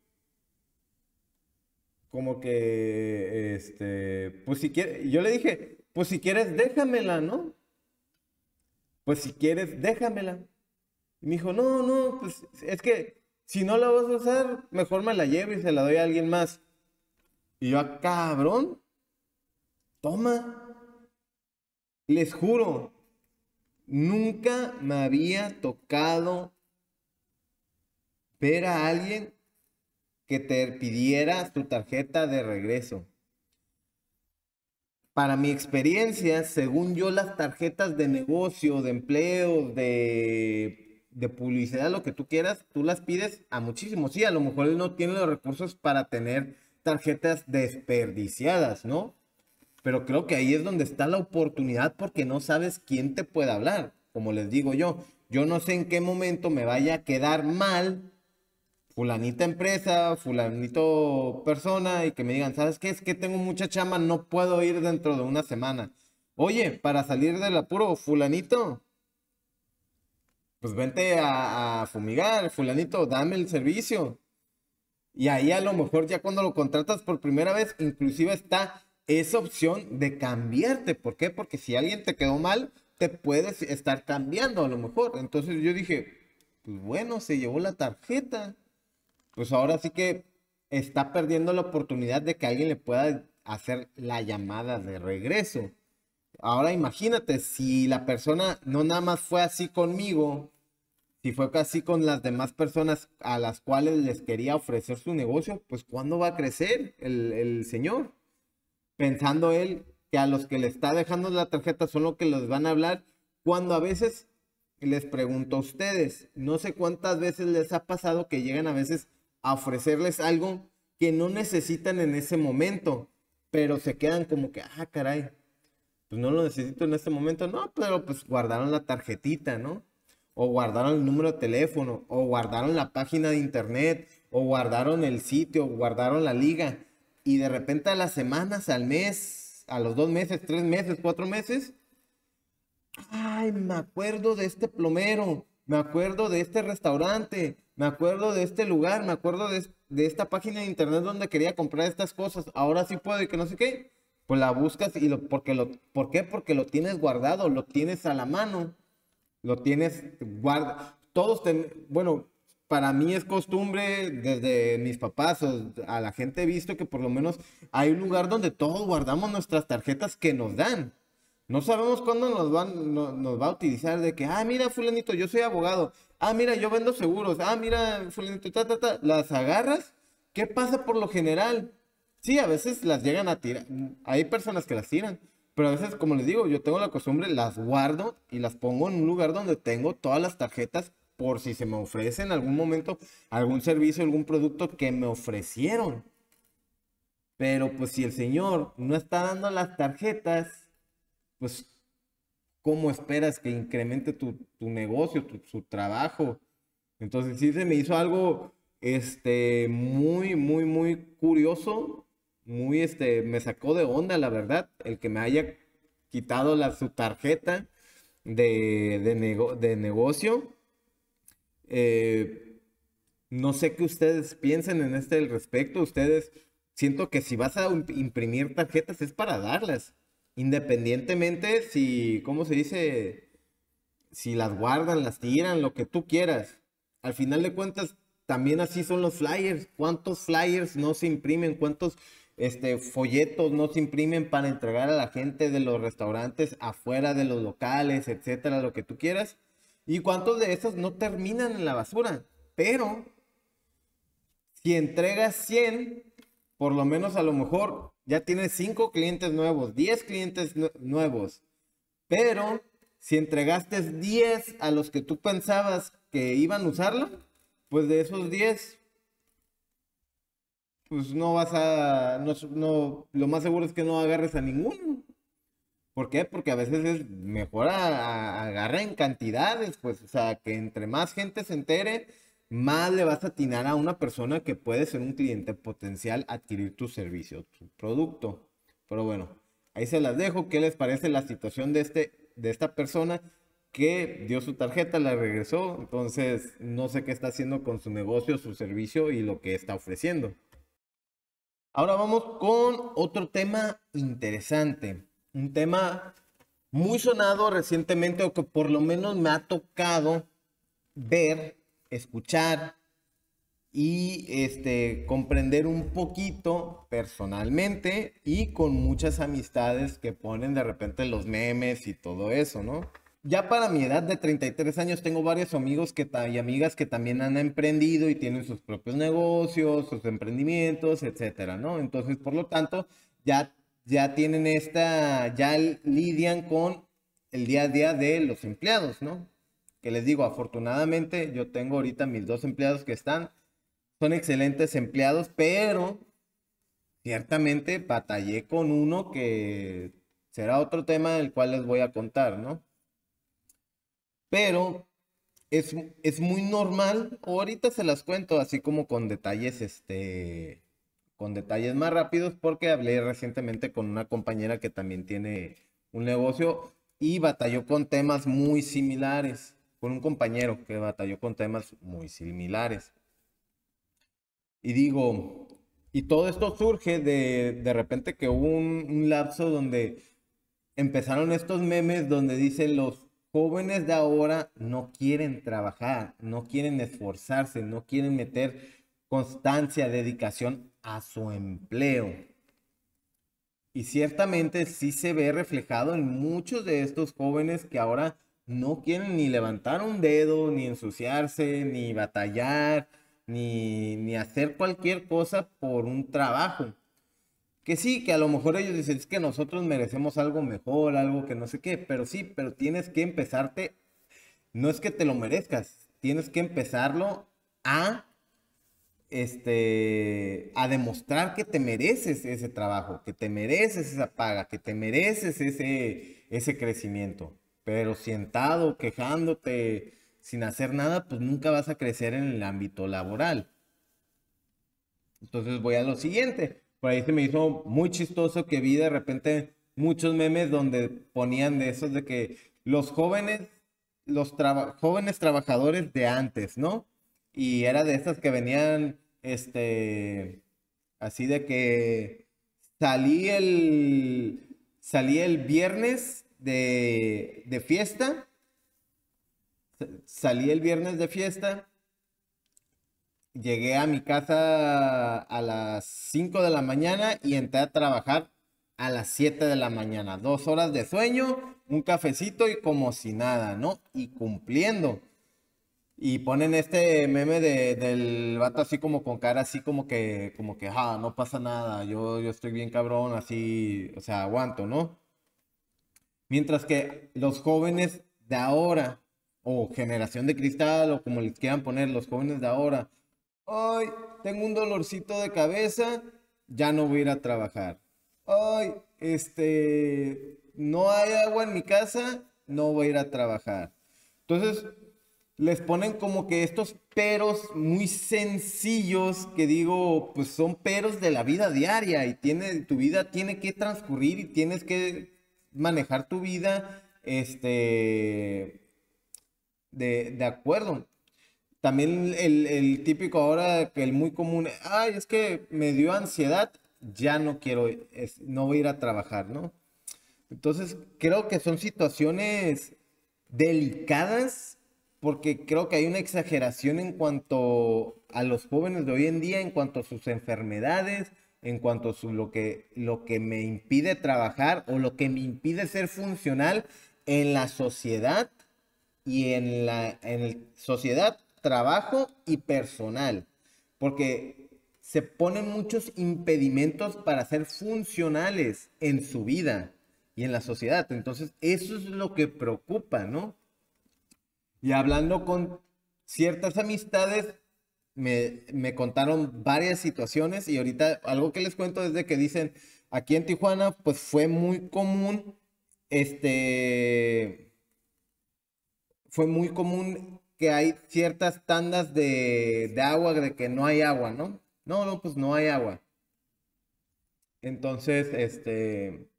como que, este, pues si quieres, yo le dije, pues si quieres déjamela, ¿no? Pues si quieres, déjamela. Y me dijo, no, no, pues es que si no la vas a usar, mejor me la llevo y se la doy a alguien más. Y yo, ah, cabrón, toma, les juro, nunca me había tocado ver a alguien que te pidiera tu tarjeta de regreso. Para mi experiencia, según yo, las tarjetas de negocio, de empleo, de, de publicidad, lo que tú quieras, tú las pides a muchísimos. Sí, a lo mejor él no tiene los recursos para tener tarjetas desperdiciadas, ¿no? Pero creo que ahí es donde está la oportunidad porque no sabes quién te puede hablar. Como les digo yo, yo no sé en qué momento me vaya a quedar mal fulanita empresa, fulanito persona y que me digan, ¿sabes qué? Es que tengo mucha chamba, no puedo ir dentro de una semana. Oye, para salir del apuro, fulanito, pues vente a, a fumigar, fulanito, dame el servicio. Y ahí a lo mejor ya cuando lo contratas por primera vez, inclusive está esa opción de cambiarte. ¿Por qué? Porque si alguien te quedó mal, te puedes estar cambiando a lo mejor. Entonces yo dije, pues bueno, se llevó la tarjeta. Pues ahora sí que está perdiendo la oportunidad de que alguien le pueda hacer la llamada de regreso. Ahora imagínate, si la persona no nada más fue así conmigo, si fue casi con las demás personas a las cuales les quería ofrecer su negocio, pues ¿cuándo va a crecer el, el señor? Pensando él que a los que le está dejando la tarjeta son los que les van a hablar, cuando a veces les pregunto a ustedes, no sé cuántas veces les ha pasado que llegan a veces a ofrecerles algo que no necesitan en ese momento, pero se quedan como que, ah, caray, pues no lo necesito en este momento, no, pero pues guardaron la tarjetita, ¿no? O guardaron el número de teléfono, o guardaron la página de internet, o guardaron el sitio, o guardaron la liga. Y de repente a las semanas, al mes, a los dos meses, tres meses, cuatro meses, ay, me acuerdo de este plomero, me acuerdo de este restaurante, me acuerdo de este lugar, me acuerdo de, de esta página de internet donde quería comprar estas cosas. Ahora sí puedo y que no sé qué. Pues la buscas y lo, porque lo, ¿por qué? Porque lo tienes guardado, lo tienes a la mano. Lo tienes, guarda, todos, ten, bueno, para mí es costumbre, desde mis papás o a la gente he visto que por lo menos hay un lugar donde todos guardamos nuestras tarjetas que nos dan. No sabemos cuándo nos van, no- nos va a utilizar de que, ah, mira, fulanito, yo soy abogado. Ah, mira, yo vendo seguros. Ah, mira, fulanito, ta, ta, ta. Las agarras. ¿Qué pasa por lo general? Sí, a veces las llegan a tirar. Hay personas que las tiran. Pero a veces, como les digo, yo tengo la costumbre, las guardo y las pongo en un lugar donde tengo todas las tarjetas por si se me ofrece en algún momento algún servicio, algún producto que me ofrecieron. Pero pues si el señor no está dando las tarjetas, pues ¿cómo esperas que incremente tu, tu negocio, tu, su trabajo? Entonces sí se me hizo algo, este, muy, muy, muy curioso, muy, este, me sacó de onda, la verdad, el que me haya quitado la, su tarjeta de, de, nego- de negocio. Eh, no sé qué ustedes piensen en este al respecto. Ustedes, siento que si vas a im- imprimir tarjetas es para darlas, independientemente si, ¿cómo se dice? Si las guardan, las tiran, lo que tú quieras. Al final de cuentas, también así son los flyers. ¿Cuántos flyers no se imprimen? ¿Cuántos este, folletos no se imprimen para entregar a la gente de los restaurantes afuera de los locales, etcétera, lo que tú quieras? ¿Y cuántos de esos no terminan en la basura? Pero si entregas cien, por lo menos a lo mejor ya tienes cinco clientes nuevos, diez clientes nue- nuevos. Pero si entregaste diez a los que tú pensabas que iban a usarlo, pues de esos diez, pues no vas a, no, no, lo más seguro es que no agarres a ninguno. ¿Por qué? Porque a veces es mejor a- a- agarra en cantidades, pues, o sea, que entre más gente se entere, más le vas a atinar a una persona que puede ser un cliente potencial adquirir tu servicio, tu producto. Pero bueno, ahí se las dejo. ¿Qué les parece la situación de este, de esta persona que dio su tarjeta, la regresó? Entonces, no sé qué está haciendo con su negocio, su servicio y lo que está ofreciendo. Ahora vamos con otro tema interesante, un tema muy sonado recientemente o que por lo menos me ha tocado ver, escuchar y este comprender un poquito personalmente y con muchas amistades que ponen de repente los memes y todo eso, ¿no? Ya para mi edad de treinta y tres años tengo varios amigos que ta- y amigas que también han emprendido y tienen sus propios negocios, sus emprendimientos, etcétera, ¿no? Entonces, por lo tanto, ya, ya tienen esta, ya lidian con el día a día de los empleados, ¿no? Que les digo, afortunadamente yo tengo ahorita mis dos empleados que están, son excelentes empleados, pero ciertamente batallé con uno que será otro tema del cual les voy a contar, ¿no? Pero es, es muy normal. Ahorita se las cuento así como con detalles, este, con detalles más rápidos, porque hablé recientemente con una compañera que también tiene un negocio y batalló con temas muy similares, con un compañero que batalló con temas muy similares. Y digo, y todo esto surge de, de repente que hubo un, un lapso donde empezaron estos memes donde dicen los jóvenes de ahora no quieren trabajar, no quieren esforzarse, no quieren meter constancia, dedicación a su empleo. Y ciertamente sí se ve reflejado en muchos de estos jóvenes que ahora no quieren ni levantar un dedo, ni ensuciarse, ni batallar, ni, ni hacer cualquier cosa por un trabajo. Que sí, que a lo mejor ellos dicen, es que nosotros merecemos algo mejor, algo que no sé qué, pero sí, pero tienes que empezarte, no es que te lo merezcas, tienes que empezarlo a, este, a demostrar que te mereces ese trabajo, que te mereces esa paga, que te mereces ese, ese crecimiento. Pero sentado, quejándote, sin hacer nada, pues nunca vas a crecer en el ámbito laboral. Entonces voy a lo siguiente. Por ahí se me hizo muy chistoso que vi de repente muchos memes donde ponían de esos de que los jóvenes, los traba- jóvenes trabajadores de antes, ¿no? Y era de esas que venían, este, así de que salí el, salí el viernes de, de fiesta, salí el viernes de fiesta. Llegué a mi casa a las cinco de la mañana y entré a trabajar a las siete de la mañana. Dos horas de sueño, un cafecito y como si nada, ¿no? Y cumpliendo. Y ponen este meme de, del vato así como con cara así como que, como que, ah, no pasa nada, yo, yo estoy bien cabrón, así, o sea, aguanto, ¿no? Mientras que los jóvenes de ahora, o generación de cristal, o como les quieran poner, los jóvenes de ahora, ay, tengo un dolorcito de cabeza, ya no voy a ir a trabajar. Ay, este, no hay agua en mi casa, no voy a ir a trabajar. Entonces, les ponen como que estos peros muy sencillos que digo, pues son peros de la vida diaria y tiene, tu vida tiene que transcurrir y tienes que manejar tu vida, este, de, de acuerdo. También el, el típico ahora, que el muy común, ay, es que me dio ansiedad, ya no quiero, es- no voy a ir a trabajar, ¿no? Entonces, creo que son situaciones delicadas porque creo que hay una exageración en cuanto a los jóvenes de hoy en día, en cuanto a sus enfermedades, en cuanto a su, lo que, lo que me impide trabajar o lo que me impide ser funcional en la sociedad y en la en el sociedad, trabajo y personal, porque se ponen muchos impedimentos para ser funcionales en su vida y en la sociedad. Entonces, eso es lo que preocupa, ¿no? Y hablando con ciertas amistades, me, me contaron varias situaciones y ahorita algo que les cuento es de que dicen, aquí en Tijuana, pues fue muy común, este, fue muy común que hay ciertas tandas de, de agua, de que no hay agua, ¿no? No, no, pues no hay agua. Entonces, este,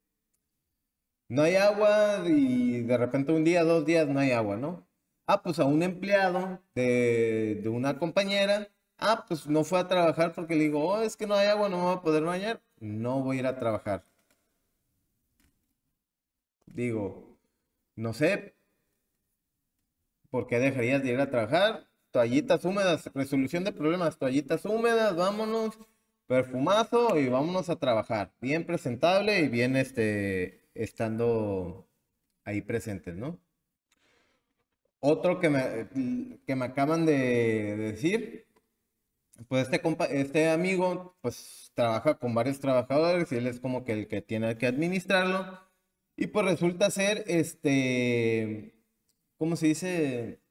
no hay agua y de repente un día, dos días no hay agua, ¿no? Ah, pues a un empleado de, de una compañera, ah, pues no fue a trabajar porque le digo, oh, es que no hay agua, no me voy a poder bañar, no voy a ir a trabajar. Digo, no sé, ¿por qué dejarías de ir a trabajar? Toallitas húmedas, resolución de problemas, toallitas húmedas, vámonos, perfumazo y vámonos a trabajar. Bien presentable y bien este, estando ahí presentes, ¿no? Otro que me, que me acaban de decir, pues este compa, este amigo, pues trabaja con varios trabajadores y él es como que el que tiene que administrarlo. Y pues resulta ser, este, ¿cómo se dice?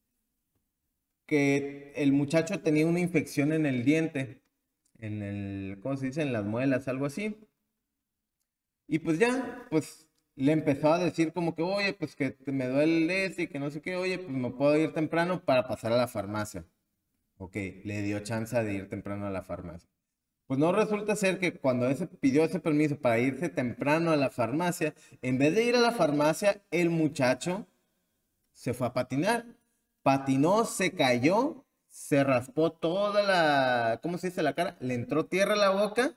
Que el muchacho tenía una infección en el diente, en el, ¿cómo se dice? En las muelas, algo así. Y pues ya, pues le empezó a decir como que, oye, pues que me duele este y que no sé qué, oye, pues me puedo ir temprano para pasar a la farmacia. Ok, le dio chance de ir temprano a la farmacia. Pues no resulta ser que cuando ese pidió ese permiso para irse temprano a la farmacia, en vez de ir a la farmacia, el muchacho se fue a patinar. Patinó, se cayó, se raspó toda la, ¿cómo se dice? La cara, le entró tierra a la boca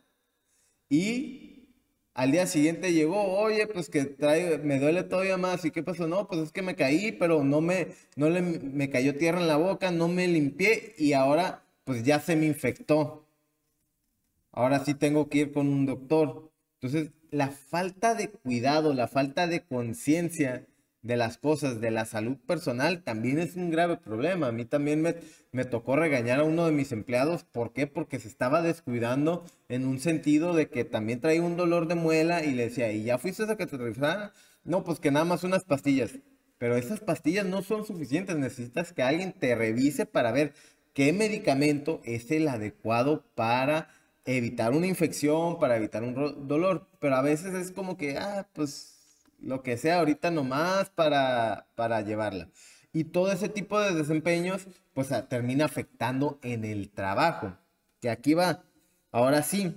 y al día siguiente llegó, oye, pues que trae, me duele todavía más. ¿Y qué pasó? No, pues es que me caí, pero no me, no le, me cayó tierra en la boca, no me limpié y ahora pues ya se me infectó. Ahora sí tengo que ir con un doctor. Entonces, la falta de cuidado, la falta de conciencia de las cosas, de la salud personal, también es un grave problema. A mí también me, me tocó regañar a uno de mis empleados. ¿Por qué? Porque se estaba descuidando en un sentido de que también traía un dolor de muela y le decía, ¿y ya fuiste a que te revisaran? No, pues que nada más unas pastillas. Pero esas pastillas no son suficientes. Necesitas que alguien te revise para ver qué medicamento es el adecuado para evitar una infección, para evitar un ro- dolor, pero a veces es como que, ah, pues lo que sea ahorita nomás para, para llevarla. Y todo ese tipo de desempeños, pues a- termina afectando en el trabajo. Que aquí va. Ahora sí,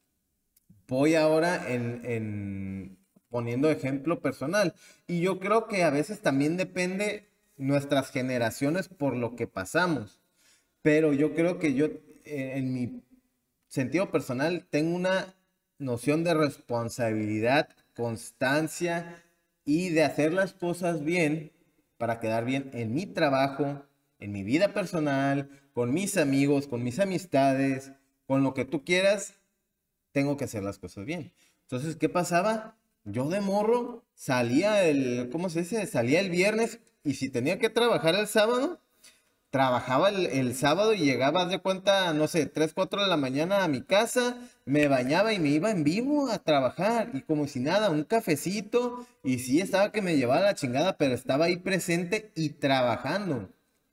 voy ahora en, en poniendo ejemplo personal. Y yo creo que a veces también depende nuestras generaciones por lo que pasamos. Pero yo creo que yo, eh, en mi sentido personal, tengo una noción de responsabilidad, constancia y de hacer las cosas bien para quedar bien en mi trabajo, en mi vida personal, con mis amigos, con mis amistades, con lo que tú quieras, tengo que hacer las cosas bien. Entonces, ¿qué pasaba? Yo de morro salía el, ¿cómo se dice? Salía el viernes y si tenía que trabajar el sábado, trabajaba el, el sábado y llegaba, haz de cuenta, no sé, tres cuatro de la mañana a mi casa, me bañaba y me iba en vivo a trabajar y como si nada, un cafecito y sí estaba que me llevaba la chingada, pero estaba ahí presente y trabajando.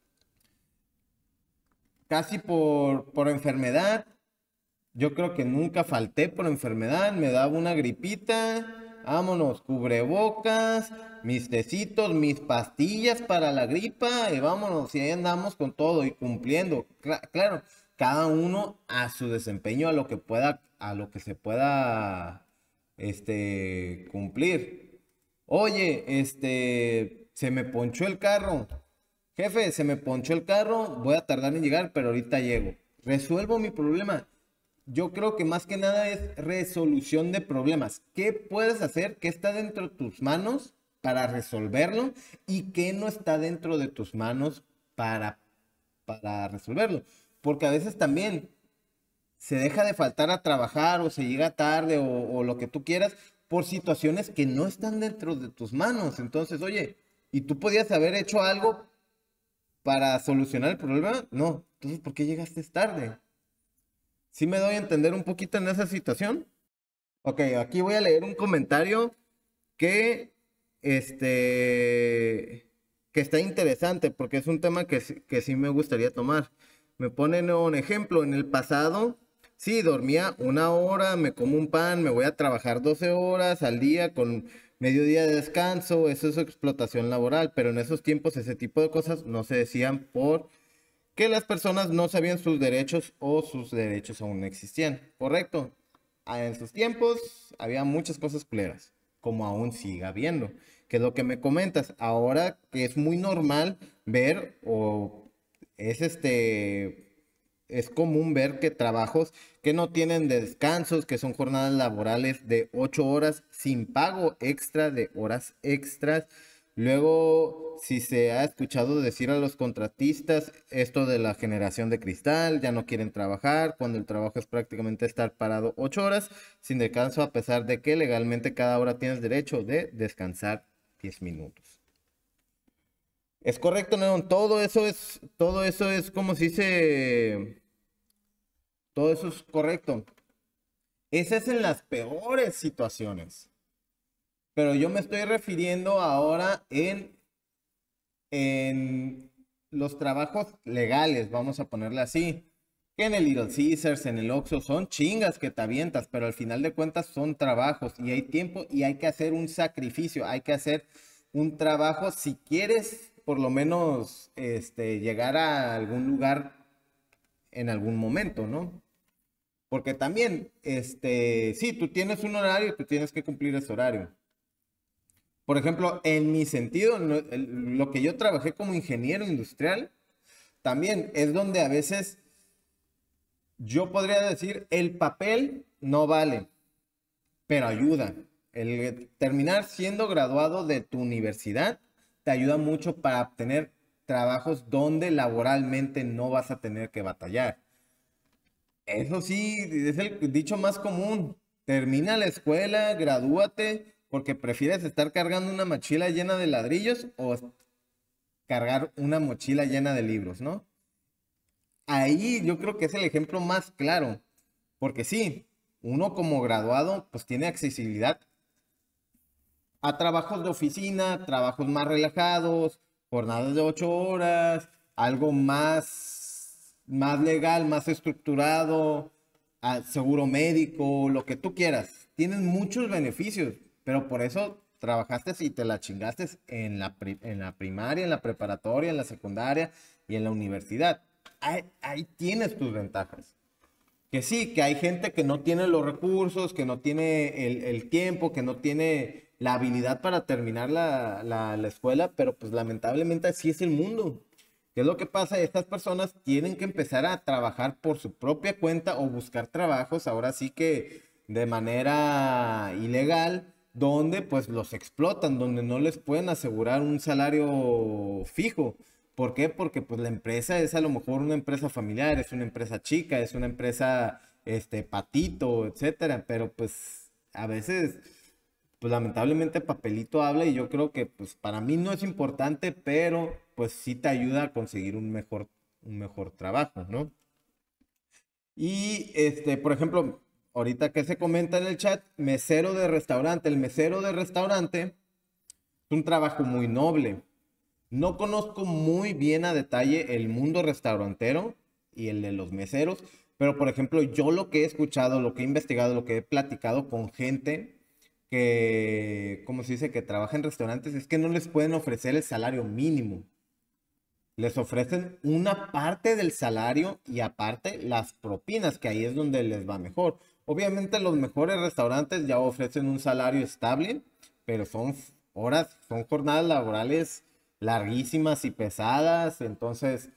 Casi por, por enfermedad, yo creo que nunca falté por enfermedad, me daba una gripita, vámonos, cubrebocas, mis tecitos, mis pastillas para la gripa, y vámonos, y ahí andamos con todo y cumpliendo. Cla- claro, cada uno a su desempeño, a lo que pueda, a lo que se pueda, este, cumplir. Oye, este, se me ponchó el carro. Jefe, se me ponchó el carro, voy a tardar en llegar, pero ahorita llego. Resuelvo mi problema. Yo creo que más que nada es resolución de problemas. ¿Qué puedes hacer? ¿Qué está dentro de tus manos para resolverlo? ¿Y qué no está dentro de tus manos para, para resolverlo? Porque a veces también se deja de faltar a trabajar o se llega tarde o, o lo que tú quieras por situaciones que no están dentro de tus manos. Entonces, oye, ¿y tú podías haber hecho algo para solucionar el problema? No. Entonces, ¿por qué llegaste tarde? ¿Sí me doy a entender un poquito en esa situación? Ok, aquí voy a leer un comentario que, este, que está interesante porque es un tema que, sí- que sí me gustaría tomar. Me ponen un ejemplo, en el pasado, sí, dormía una hora, me como un pan, me voy a trabajar doce horas al día con medio día de descanso, eso es explotación laboral, pero en esos tiempos ese tipo de cosas no se decían por que las personas no sabían sus derechos o sus derechos aún no existían. Correcto. Ah, en sus tiempos había muchas cosas culeras, como aún sigue habiendo. Que es lo que me comentas. Ahora que es muy normal ver o es este es común ver que trabajos que no tienen descansos, que son jornadas laborales de ocho horas sin pago extra de horas extras. Luego, si se ha escuchado decir a los contratistas esto de la generación de cristal, ya no quieren trabajar, cuando el trabajo es prácticamente estar parado ocho horas sin descanso, a pesar de que legalmente cada hora tienes derecho de descansar diez minutos. Es correcto, Neon. Todo eso es, todo eso es como si se, todo eso es correcto. Esas es en las peores situaciones. Pero yo me estoy refiriendo ahora en en los trabajos legales, vamos a ponerle así, que en el Little Caesars, en el Oxxo, son chingas que te avientas, pero al final de cuentas son trabajos y hay tiempo y hay que hacer un sacrificio, hay que hacer un trabajo si quieres por lo menos este, llegar a algún lugar en algún momento, ¿no? Porque también, este, sí, tú tienes un horario y tú tienes que cumplir ese horario. Por ejemplo, en mi sentido, no- el- lo que yo trabajé como ingeniero industrial, también es donde a veces yo podría decir, el papel no vale, pero ayuda. El terminar siendo graduado de tu universidad te ayuda mucho para obtener trabajos donde laboralmente no vas a tener que batallar. Eso sí, es el dicho más común. Termina la escuela, gradúate, porque prefieres estar cargando una mochila llena de ladrillos o cargar una mochila llena de libros, ¿no? Ahí yo creo que es el ejemplo más claro, porque sí, uno como graduado pues tiene accesibilidad a trabajos de oficina, trabajos más relajados, jornadas de ocho horas, algo más, más legal, más estructurado, a seguro médico, lo que tú quieras. Tienes muchos beneficios, pero por eso trabajaste y te la chingaste en la, pri- en la primaria, en la preparatoria, en la secundaria y en la universidad. Ahí, ahí tienes tus ventajas. Que sí, que hay gente que no tiene los recursos, que no tiene el, el tiempo, que no tiene la habilidad para terminar la, la, la escuela, pero pues lamentablemente así es el mundo. ¿Qué es lo que pasa? Estas personas tienen que empezar a trabajar por su propia cuenta o buscar trabajos, ahora sí que de manera ilegal, donde pues los explotan, donde no les pueden asegurar un salario fijo. ¿Por qué? Porque pues la empresa es a lo mejor una empresa familiar, es una empresa chica, es una empresa, este, patito, etcétera, pero pues a veces, pues lamentablemente papelito habla y yo creo que pues para mí no es importante, pero pues sí te ayuda a conseguir un mejor, un mejor trabajo, ¿no? Y este, por ejemplo, ahorita que se comenta en el chat, mesero de restaurante, el mesero de restaurante es un trabajo muy noble. No conozco muy bien a detalle el mundo restaurantero y el de los meseros, pero por ejemplo, yo lo que he escuchado, lo que he investigado, lo que he platicado con gente que, ¿cómo se dice?, que trabaja en restaurantes, es que no les pueden ofrecer el salario mínimo. Les ofrecen una parte del salario y aparte las propinas, que ahí es donde les va mejor. Obviamente los mejores restaurantes ya ofrecen un salario estable, pero son horas, son jornadas laborales larguísimas y pesadas. Entonces,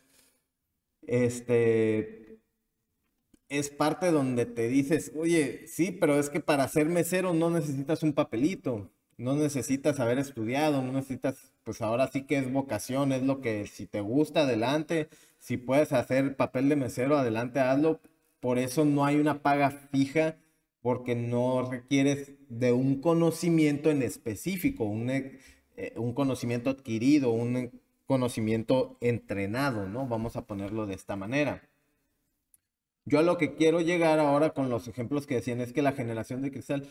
este, es parte donde te dices, oye, sí, pero es que para ser mesero no necesitas un papelito, no necesitas haber estudiado, no necesitas, pues ahora sí que es vocación, es lo que si te gusta, adelante, si puedes hacer papel de mesero, adelante, hazlo. Por eso no hay una paga fija, porque no requieres de un conocimiento en específico, un, e- eh, un conocimiento adquirido, un conocimiento entrenado, ¿no? Vamos a ponerlo de esta manera. Yo a lo que quiero llegar ahora con los ejemplos que decían es que la generación de cristal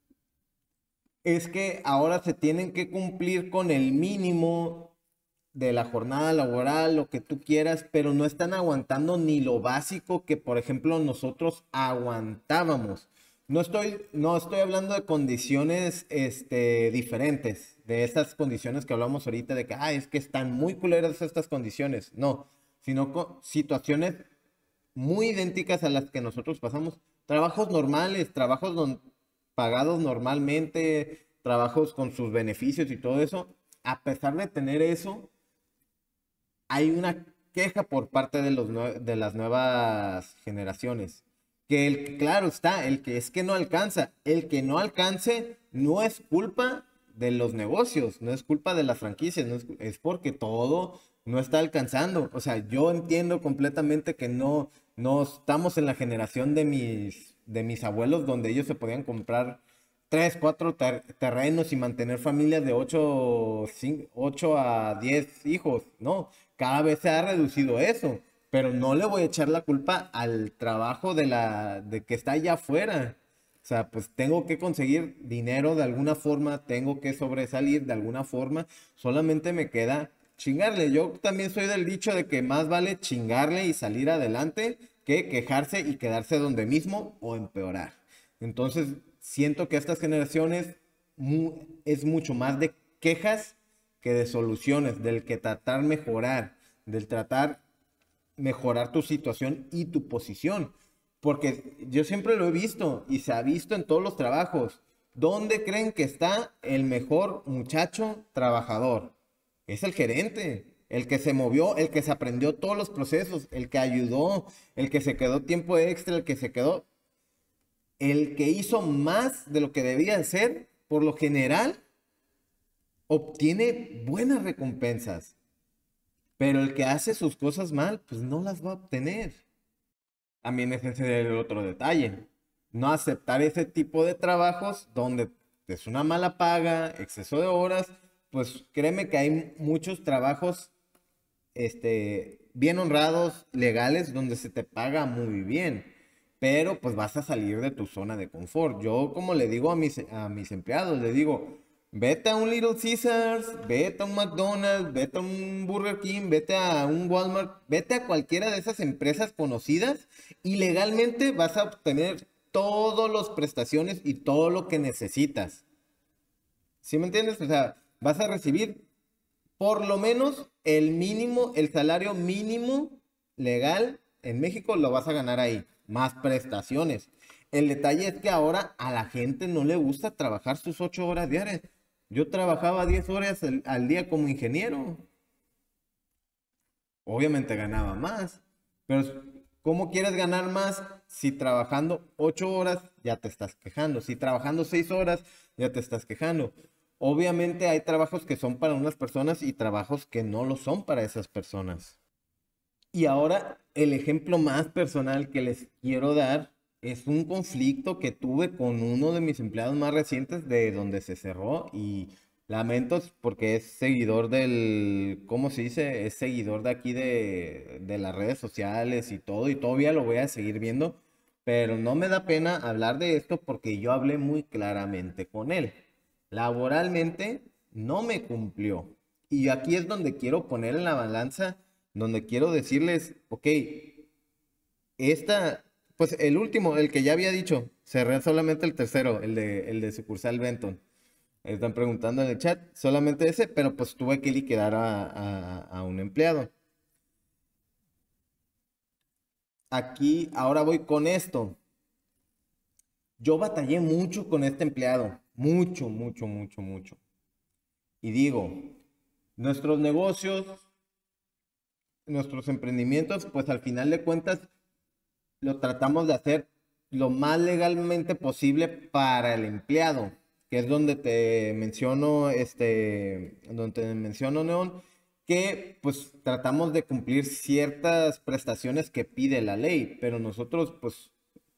es que ahora se tienen que cumplir con el mínimo de la jornada laboral, lo que tú quieras, pero no están aguantando ni lo básico que, por ejemplo, nosotros aguantábamos. No estoy, no estoy hablando de condiciones, este, diferentes, de estas condiciones que hablamos ahorita, de que, ay, es que están muy culeras estas condiciones. No, sino con situaciones muy idénticas a las que nosotros pasamos. Trabajos normales, trabajos don- pagados normalmente, trabajos con sus beneficios y todo eso. A pesar de tener eso, hay una queja por parte de, los nue- de las nuevas generaciones. Que el que, claro está, el que es que no alcanza, el que no alcance no es culpa de los negocios, no es culpa de las franquicias, no es, es porque todo no está alcanzando. O sea, yo entiendo completamente que no, no estamos en la generación de mis, de mis abuelos donde ellos se podían comprar tres, cuatro ter- terrenos y mantener familias de ocho, ocho a diez hijos, ¿no? Cada vez se ha reducido eso, pero no le voy a echar la culpa al trabajo de la, de que está allá afuera. O sea, pues tengo que conseguir dinero de alguna forma, tengo que sobresalir de alguna forma, solamente me queda chingarle. Yo también soy del dicho de que más vale chingarle y salir adelante que quejarse y quedarse donde mismo o empeorar. Entonces, siento que estas generaciones mu es mucho más de quejas que de soluciones, del que tratar mejorar, del tratar mejorar tu situación y tu posición. Porque yo siempre lo he visto y se ha visto en todos los trabajos. ¿Dónde creen que está el mejor muchacho trabajador? Es el gerente, el que se movió, el que se aprendió todos los procesos, el que ayudó, el que se quedó tiempo extra, el que se quedó, el que hizo más de lo que debía hacer, por lo general, obtiene buenas recompensas. Pero el que hace sus cosas mal, pues no las va a obtener. También ese es el otro detalle. No aceptar ese tipo de trabajos donde es una mala paga, exceso de horas. Pues créeme que hay muchos trabajos este, bien honrados, legales, donde se te paga muy bien. Pero pues vas a salir de tu zona de confort. Yo, como le digo a mis, a mis empleados, les digo, vete a un Little Caesars, vete a un McDonald's, vete a un Burger King, vete a un Walmart, vete a cualquiera de esas empresas conocidas y legalmente vas a obtener todas las prestaciones y todo lo que necesitas. ¿Sí me entiendes? O sea, vas a recibir por lo menos el mínimo, el salario mínimo legal en México lo vas a ganar ahí, más prestaciones. El detalle es que ahora a la gente no le gusta trabajar sus ocho horas diarias. Yo trabajaba diez horas al, al día como ingeniero. Obviamente ganaba más. Pero ¿cómo quieres ganar más si trabajando ocho horas ya te estás quejando? Si trabajando seis horas ya te estás quejando. Obviamente hay trabajos que son para unas personas y trabajos que no lo son para esas personas. Y ahora el ejemplo más personal que les quiero dar es un conflicto que tuve con uno de mis empleados más recientes de donde se cerró y lamento porque es seguidor del, ¿cómo se dice? Es seguidor de aquí de, de las redes sociales y todo y todavía lo voy a seguir viendo, pero no me da pena hablar de esto porque yo hablé muy claramente con él. Laboralmente no me cumplió. Y aquí es donde quiero poner en la balanza, donde quiero decirles, ok, esta, pues el último, el que ya había dicho, cerré solamente el tercero, el de, el de sucursal Benton. Están preguntando en el chat, solamente ese, pero pues tuve que liquidar a, a, a un empleado. Aquí, ahora voy con esto. Yo batallé mucho con este empleado, mucho, mucho, mucho, mucho. Y digo, nuestros negocios, nuestros emprendimientos, pues al final de cuentas lo tratamos de hacer lo más legalmente posible para el empleado, que es donde te menciono, este, donde te menciono, Neón, que pues tratamos de cumplir ciertas prestaciones que pide la ley, pero nosotros pues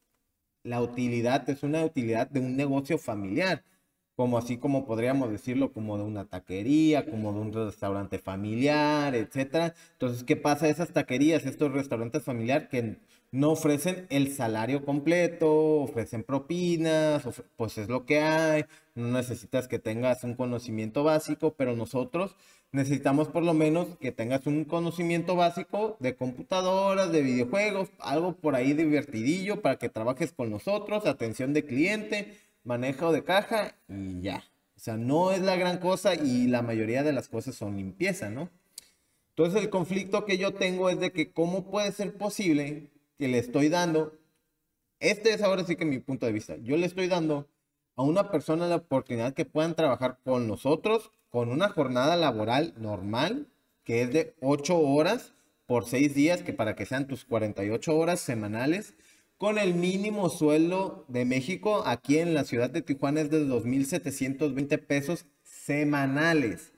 la utilidad es una utilidad de un negocio familiar, como así como podríamos decirlo, como de una taquería, como de un restaurante familiar, etcétera. Entonces, ¿qué pasa? Esas taquerías, estos restaurantes familiares que no ofrecen el salario completo, ofrecen propinas, of pues es lo que hay, no necesitas que tengas un conocimiento básico, pero nosotros necesitamos por lo menos que tengas un conocimiento básico de computadoras, de videojuegos, algo por ahí divertidillo para que trabajes con nosotros, atención de cliente, manejo de caja y ya. O sea, no es la gran cosa y la mayoría de las cosas son limpieza, ¿no? Entonces el conflicto que yo tengo es de que cómo puede ser posible que le estoy dando, este es ahora sí que mi punto de vista, yo le estoy dando a una persona la oportunidad que puedan trabajar con nosotros con una jornada laboral normal, que es de ocho horas por seis días, que para que sean tus cuarenta y ocho horas semanales, con el mínimo sueldo de México, aquí en la ciudad de Tijuana es de dos mil setecientos veinte pesos semanales.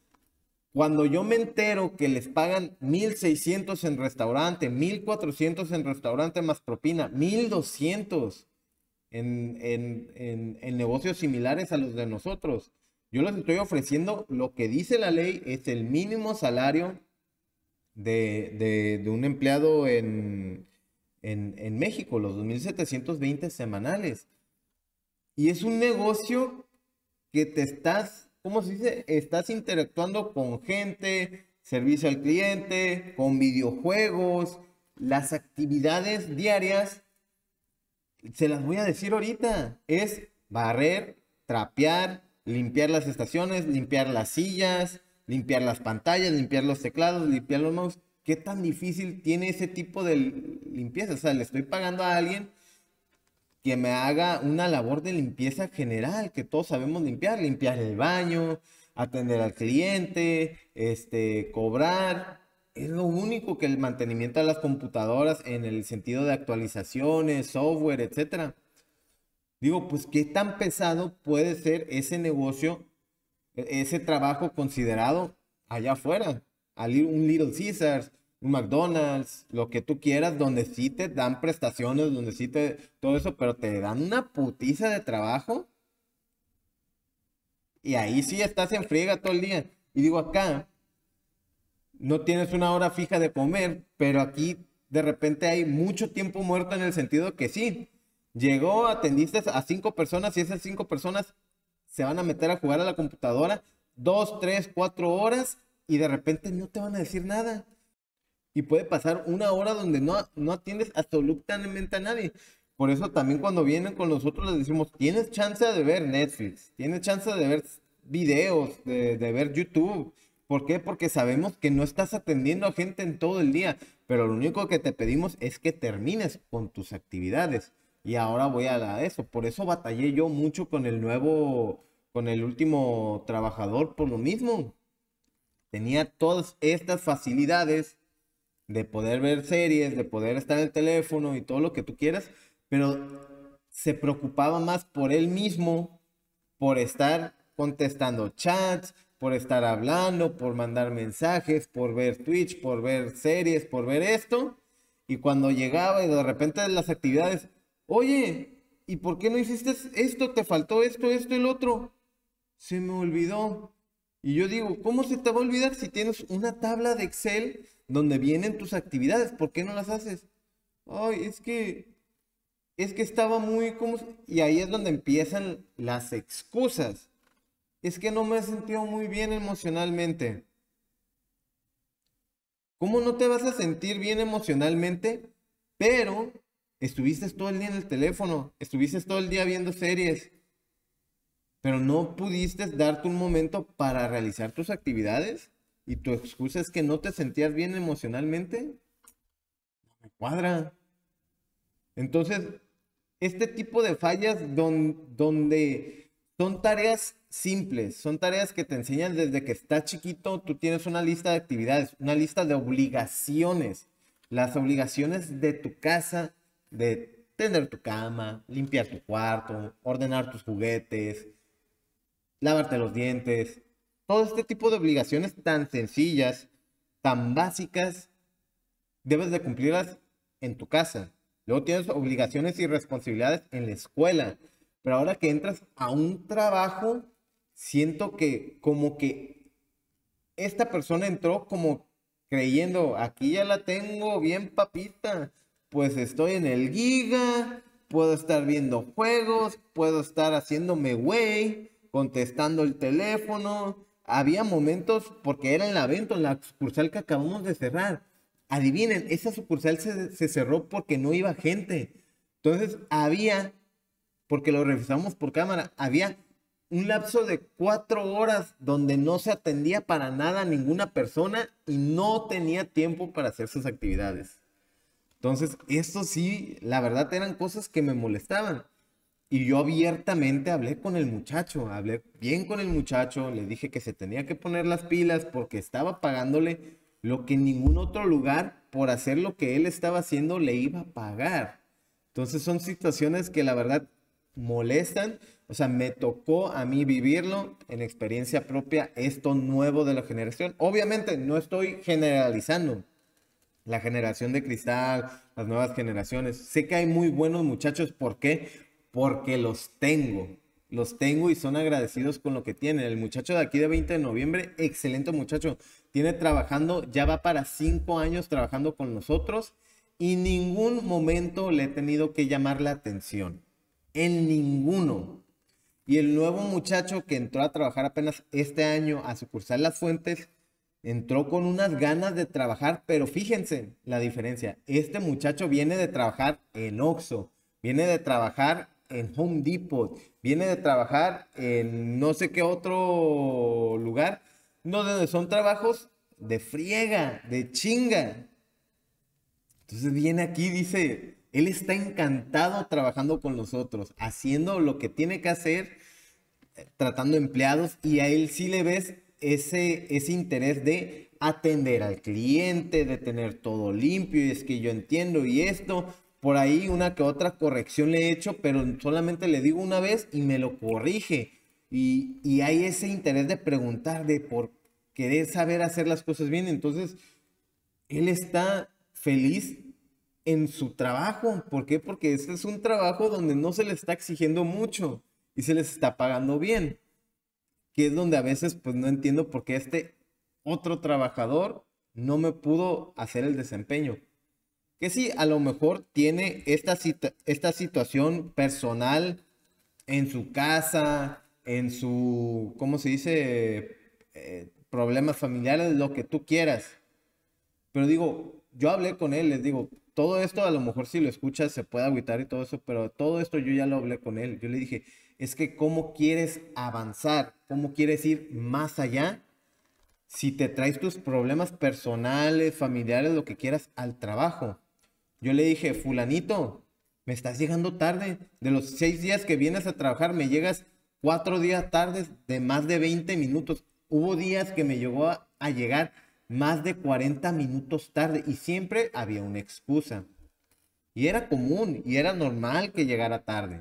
Cuando yo me entero que les pagan mil seiscientos en restaurante, mil cuatrocientos en restaurante más propina, mil doscientos en, en, en, en negocios similares a los de nosotros, yo les estoy ofreciendo lo que dice la ley, es el mínimo salario de, de, de un empleado en, en, en México, los dos mil setecientos veinte semanales. Y es un negocio que te estás, ¿cómo se dice? Estás interactuando con gente, servicio al cliente, con videojuegos, las actividades diarias, se las voy a decir ahorita, es barrer, trapear, limpiar las estaciones, limpiar las sillas, limpiar las pantallas, limpiar los teclados, limpiar los mouse. ¿Qué tan difícil tiene ese tipo de limpieza? O sea, le estoy pagando a alguien que me haga una labor de limpieza general, que todos sabemos limpiar, limpiar el baño, atender al cliente, este, cobrar. Es lo único que el mantenimiento de las computadoras en el sentido de actualizaciones, software, etcétera. Digo, pues, ¿qué tan pesado puede ser ese negocio, ese trabajo considerado allá afuera? Un Little Caesars, un McDonald's, lo que tú quieras, donde sí te dan prestaciones, donde sí te, todo eso, pero te dan una putiza de trabajo. Y ahí sí estás en friega todo el día. Y digo, acá no tienes una hora fija de comer, pero aquí de repente hay mucho tiempo muerto en el sentido que sí, llegó, atendiste a cinco personas y esas cinco personas se van a meter a jugar a la computadora dos, tres, cuatro horas y de repente no te van a decir nada. Y puede pasar una hora donde no, no atiendes absolutamente a nadie. Por eso también cuando vienen con nosotros les decimos, tienes chance de ver Netflix, tienes chance de ver videos, de, de ver YouTube. ¿Por qué? Porque sabemos que no estás atendiendo a gente en todo el día, pero lo único que te pedimos es que termines con tus actividades. Y ahora voy a eso. Por eso batallé yo mucho con el nuevo, con el último trabajador, por lo mismo. Tenía todas estas facilidades de poder ver series, de poder estar en el teléfono y todo lo que tú quieras, pero se preocupaba más por él mismo, por estar contestando chats, por estar hablando, por mandar mensajes, por ver Twitch, por ver series, por ver esto. Y cuando llegaba y de repente las actividades, oye, ¿y por qué no hiciste esto? ¿Te faltó esto, esto y el otro? Se me olvidó. Y yo digo, ¿cómo se te va a olvidar si tienes una tabla de Excel donde vienen tus actividades? ¿Por qué no las haces? Ay, es que, es que estaba muy como... Y ahí es donde empiezan las excusas. Es que no me he sentido muy bien emocionalmente. ¿Cómo no te vas a sentir bien emocionalmente? Pero estuviste todo el día en el teléfono, estuviste todo el día viendo series, pero no pudiste darte un momento para realizar tus actividades y tu excusa es que no te sentías bien emocionalmente. No me cuadra. Entonces, este tipo de fallas don, donde son tareas simples, son tareas que te enseñan desde que estás chiquito, tú tienes una lista de actividades, una lista de obligaciones, las obligaciones de tu casa, de tender tu cama, limpiar tu cuarto, ordenar tus juguetes, lavarte los dientes, todo este tipo de obligaciones tan sencillas, tan básicas, debes de cumplirlas en tu casa. Luego tienes obligaciones y responsabilidades en la escuela. Pero ahora que entras a un trabajo, siento que como que esta persona entró como creyendo, aquí ya la tengo bien papita, pues estoy en el giga, puedo estar viendo juegos, puedo estar haciéndome güey, contestando el teléfono. Había momentos, porque era en la venta, en la sucursal que acabamos de cerrar. Adivinen, esa sucursal se, se cerró porque no iba gente. Entonces había, porque lo revisamos por cámara, había un lapso de cuatro horas donde no se atendía para nada a ninguna persona y no tenía tiempo para hacer sus actividades. Entonces, esto sí, la verdad eran cosas que me molestaban. Y yo abiertamente hablé con el muchacho, hablé bien con el muchacho, le dije que se tenía que poner las pilas porque estaba pagándole lo que en ningún otro lugar por hacer lo que él estaba haciendo le iba a pagar. Entonces son situaciones que la verdad molestan. O sea, me tocó a mí vivirlo en experiencia propia, esto nuevo de la generación. Obviamente no estoy generalizando la generación de cristal, las nuevas generaciones. Sé que hay muy buenos muchachos, ¿por qué? Porque los tengo, los tengo y son agradecidos con lo que tienen. El muchacho de aquí de veinte de noviembre, excelente muchacho, tiene trabajando, ya va para cinco años trabajando con nosotros y en ningún momento le he tenido que llamar la atención, en ninguno. Y el nuevo muchacho que entró a trabajar apenas este año a sucursal Las Fuentes, entró con unas ganas de trabajar, pero fíjense la diferencia. Este muchacho viene de trabajar en Oxxo, viene de trabajar en Home Depot, viene de trabajar en no sé qué otro lugar, no, donde son trabajos de friega, de chinga. Entonces viene aquí y dice, él está encantado trabajando con nosotros, haciendo lo que tiene que hacer, tratando empleados, y a él sí le ves ese, ese interés de atender al cliente, de tener todo limpio, y es que yo entiendo y esto, por ahí una que otra corrección le he hecho, pero solamente le digo una vez y me lo corrige. Y, y hay ese interés de preguntar, de por querer saber hacer las cosas bien. Entonces, él está feliz en su trabajo. ¿Por qué? Porque este es un trabajo donde no se le está exigiendo mucho y se les está pagando bien, que es donde a veces pues no entiendo por qué este otro trabajador no me pudo hacer el desempeño. Que sí, a lo mejor tiene esta, situ- esta situación personal en su casa, en su, ¿cómo se dice? Eh, problemas familiares, lo que tú quieras. Pero digo, yo hablé con él, les digo, todo esto a lo mejor si lo escuchas se puede agüitar y todo eso, pero todo esto yo ya lo hablé con él. Yo le dije, es que cómo quieres avanzar, cómo quieres ir más allá si te traes tus problemas personales, familiares, lo que quieras al trabajo. Yo le dije, fulanito, me estás llegando tarde. De los seis días que vienes a trabajar, me llegas cuatro días tardes de más de veinte minutos. Hubo días que me llegó a, a llegar más de cuarenta minutos tarde y siempre había una excusa. Y era común y era normal que llegara tarde.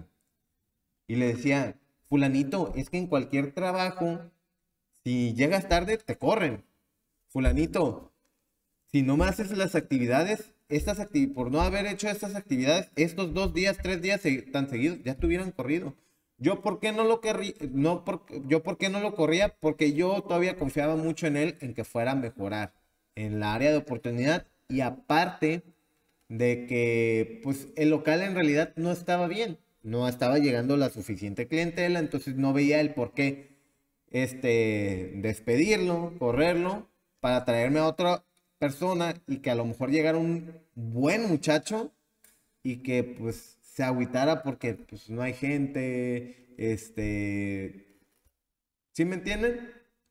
Y le decía, fulanito, es que en cualquier trabajo, si llegas tarde, te corren. Fulanito, si no me haces las actividades, estas acti- por no haber hecho estas actividades, estos dos días, tres días se- tan seguidos, ya te hubieran corrido. Yo, ¿por qué no lo querrí- no por- yo, ¿por qué no lo corría? Porque yo todavía confiaba mucho en él, en que fuera a mejorar en la área de oportunidad, y aparte de que, pues, el local en realidad no estaba bien, no estaba llegando la suficiente clientela, entonces no veía el por qué, este, despedirlo, correrlo, para traerme a otra persona y que a lo mejor llegara un buen muchacho y que pues se agüitara porque pues no hay gente, este, ¿sí me entienden?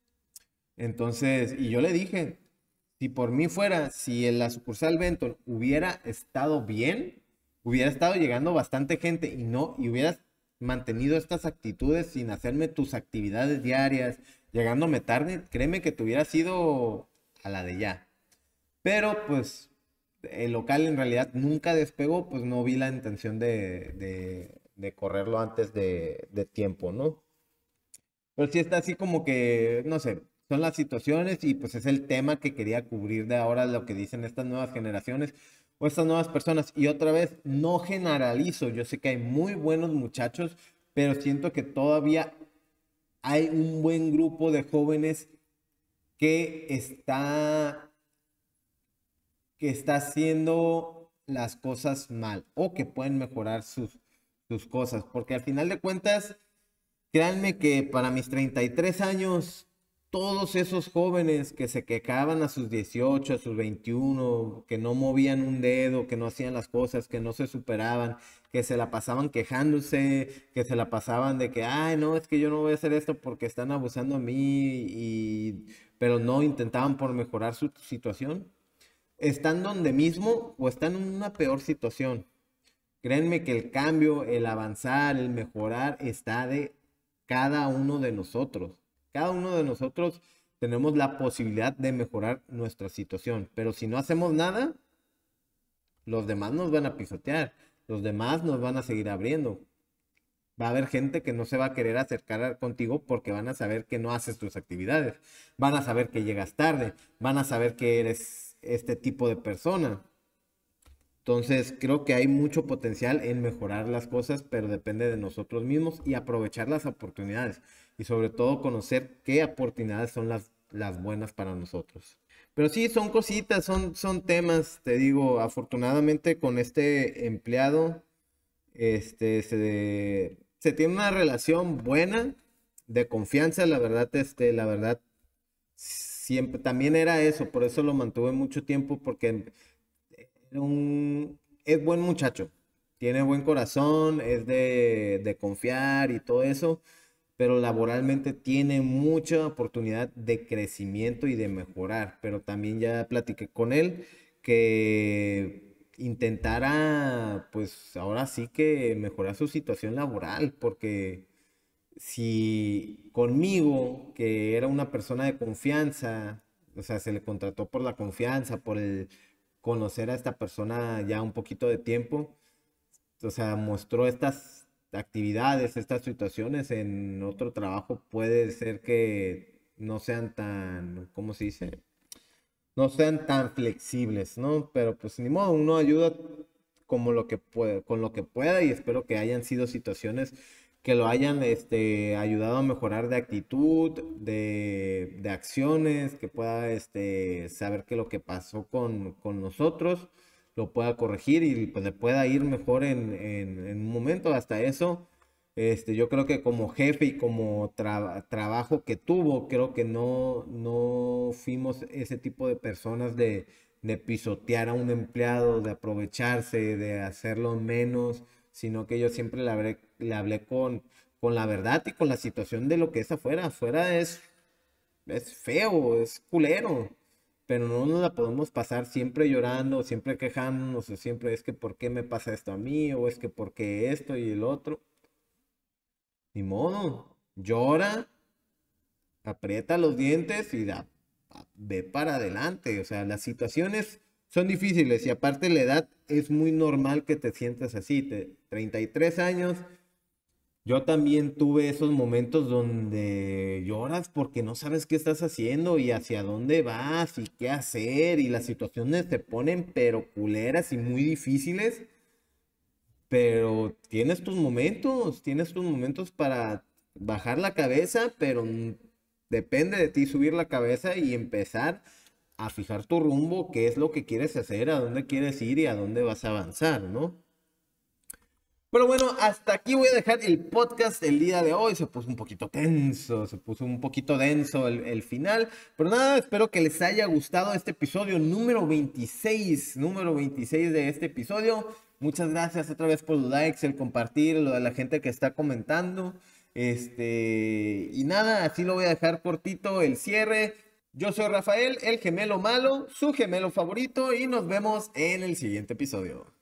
Entonces, y yo le dije, si por mí fuera, si en la sucursal Benton hubiera estado bien, hubiera estado llegando bastante gente y no, y hubieras mantenido estas actitudes sin hacerme tus actividades diarias, llegándome tarde, créeme que te hubiera sido a la de ya. Pero pues el local en realidad nunca despegó, pues no vi la intención de, de, de correrlo antes de, de tiempo, ¿no? Pero sí está así como que, no sé, son las situaciones y pues es el tema que quería cubrir de ahora lo que dicen estas nuevas generaciones o estas nuevas personas. Y otra vez, no generalizo, yo sé que hay muy buenos muchachos, pero siento que todavía hay un buen grupo de jóvenes que está, que está haciendo las cosas mal o que pueden mejorar sus, sus cosas, porque al final de cuentas créanme que para mis treinta y tres años, todos esos jóvenes que se quejaban a sus dieciocho, a sus veintiuno, que no movían un dedo, que no hacían las cosas, que no se superaban, que se la pasaban quejándose, que se la pasaban de que, ay, no, es que yo no voy a hacer esto porque están abusando a mí, y... pero no intentaban por mejorar su situación, están donde mismo o están en una peor situación. Créanme que el cambio, el avanzar, el mejorar está de cada uno de nosotros. Cada uno de nosotros tenemos la posibilidad de mejorar nuestra situación, pero si no hacemos nada, los demás nos van a pisotear, los demás nos van a seguir abriendo. Va a haber gente que no se va a querer acercar contigo porque van a saber que no haces tus actividades, van a saber que llegas tarde, van a saber que eres este tipo de persona. Entonces, creo que hay mucho potencial en mejorar las cosas, pero depende de nosotros mismos y aprovechar las oportunidades y sobre todo conocer qué oportunidades son las, las buenas para nosotros. Pero sí, son cositas, son, son temas, te digo, afortunadamente con este empleado, este, se, se tiene una relación buena, de confianza, la verdad, este, la verdad, siempre, también era eso, por eso lo mantuve mucho tiempo, porque era un, es buen muchacho, tiene buen corazón, es de, de confiar y todo eso, pero laboralmente tiene mucha oportunidad de crecimiento y de mejorar, pero también ya platiqué con él que intentara, pues ahora sí que mejorar su situación laboral, porque si conmigo, que era una persona de confianza, o sea, se le contrató por la confianza, por el conocer a esta persona ya un poquito de tiempo, o sea, mostró estas actividades, estas situaciones en otro trabajo, puede ser que no sean tan, ¿cómo se dice? No sean tan flexibles, ¿no? Pero pues ni modo, uno ayuda como lo que puede, con lo que pueda y espero que hayan sido situaciones que lo hayan este, ayudado a mejorar de actitud, de, de acciones, que pueda este, saber que lo que pasó con, con nosotros lo pueda corregir y pues le pueda ir mejor en, en, en un momento. Hasta eso, este, yo creo que como jefe y como tra- trabajo que tuvo, creo que no, no fuimos ese tipo de personas de, de pisotear a un empleado, de aprovecharse, de hacerlo menos, sino que yo siempre le hablé, le hablé con, con la verdad y con la situación de lo que es afuera. Afuera es, es feo, es culero, pero no nos la podemos pasar siempre llorando, siempre quejándonos, o siempre es que por qué me pasa esto a mí, o es que por qué esto y el otro. Ni modo, llora, aprieta los dientes y da, ve para adelante. O sea, las situaciones son difíciles y aparte la edad es muy normal que te sientas así. Te, treinta y tres años, yo también tuve esos momentos donde lloras porque no sabes qué estás haciendo y hacia dónde vas y qué hacer y las situaciones te ponen pero culeras y muy difíciles. Pero tienes tus momentos, tienes tus momentos para bajar la cabeza, pero mm, depende de ti subir la cabeza y empezar a fijar tu rumbo, qué es lo que quieres hacer, a dónde quieres ir y a dónde vas a avanzar, ¿no? Pero bueno, hasta aquí voy a dejar el podcast el día de hoy. Se puso un poquito tenso, se puso un poquito denso el, el final. Pero nada, espero que les haya gustado este episodio número veintiséis, número veintiséis de este episodio. Muchas gracias otra vez por los likes, el compartir, lo de la gente que está comentando. Este, y nada, así lo voy a dejar cortito el cierre. Yo soy Rafael, el gemelo malo, su gemelo favorito, y nos vemos en el siguiente episodio.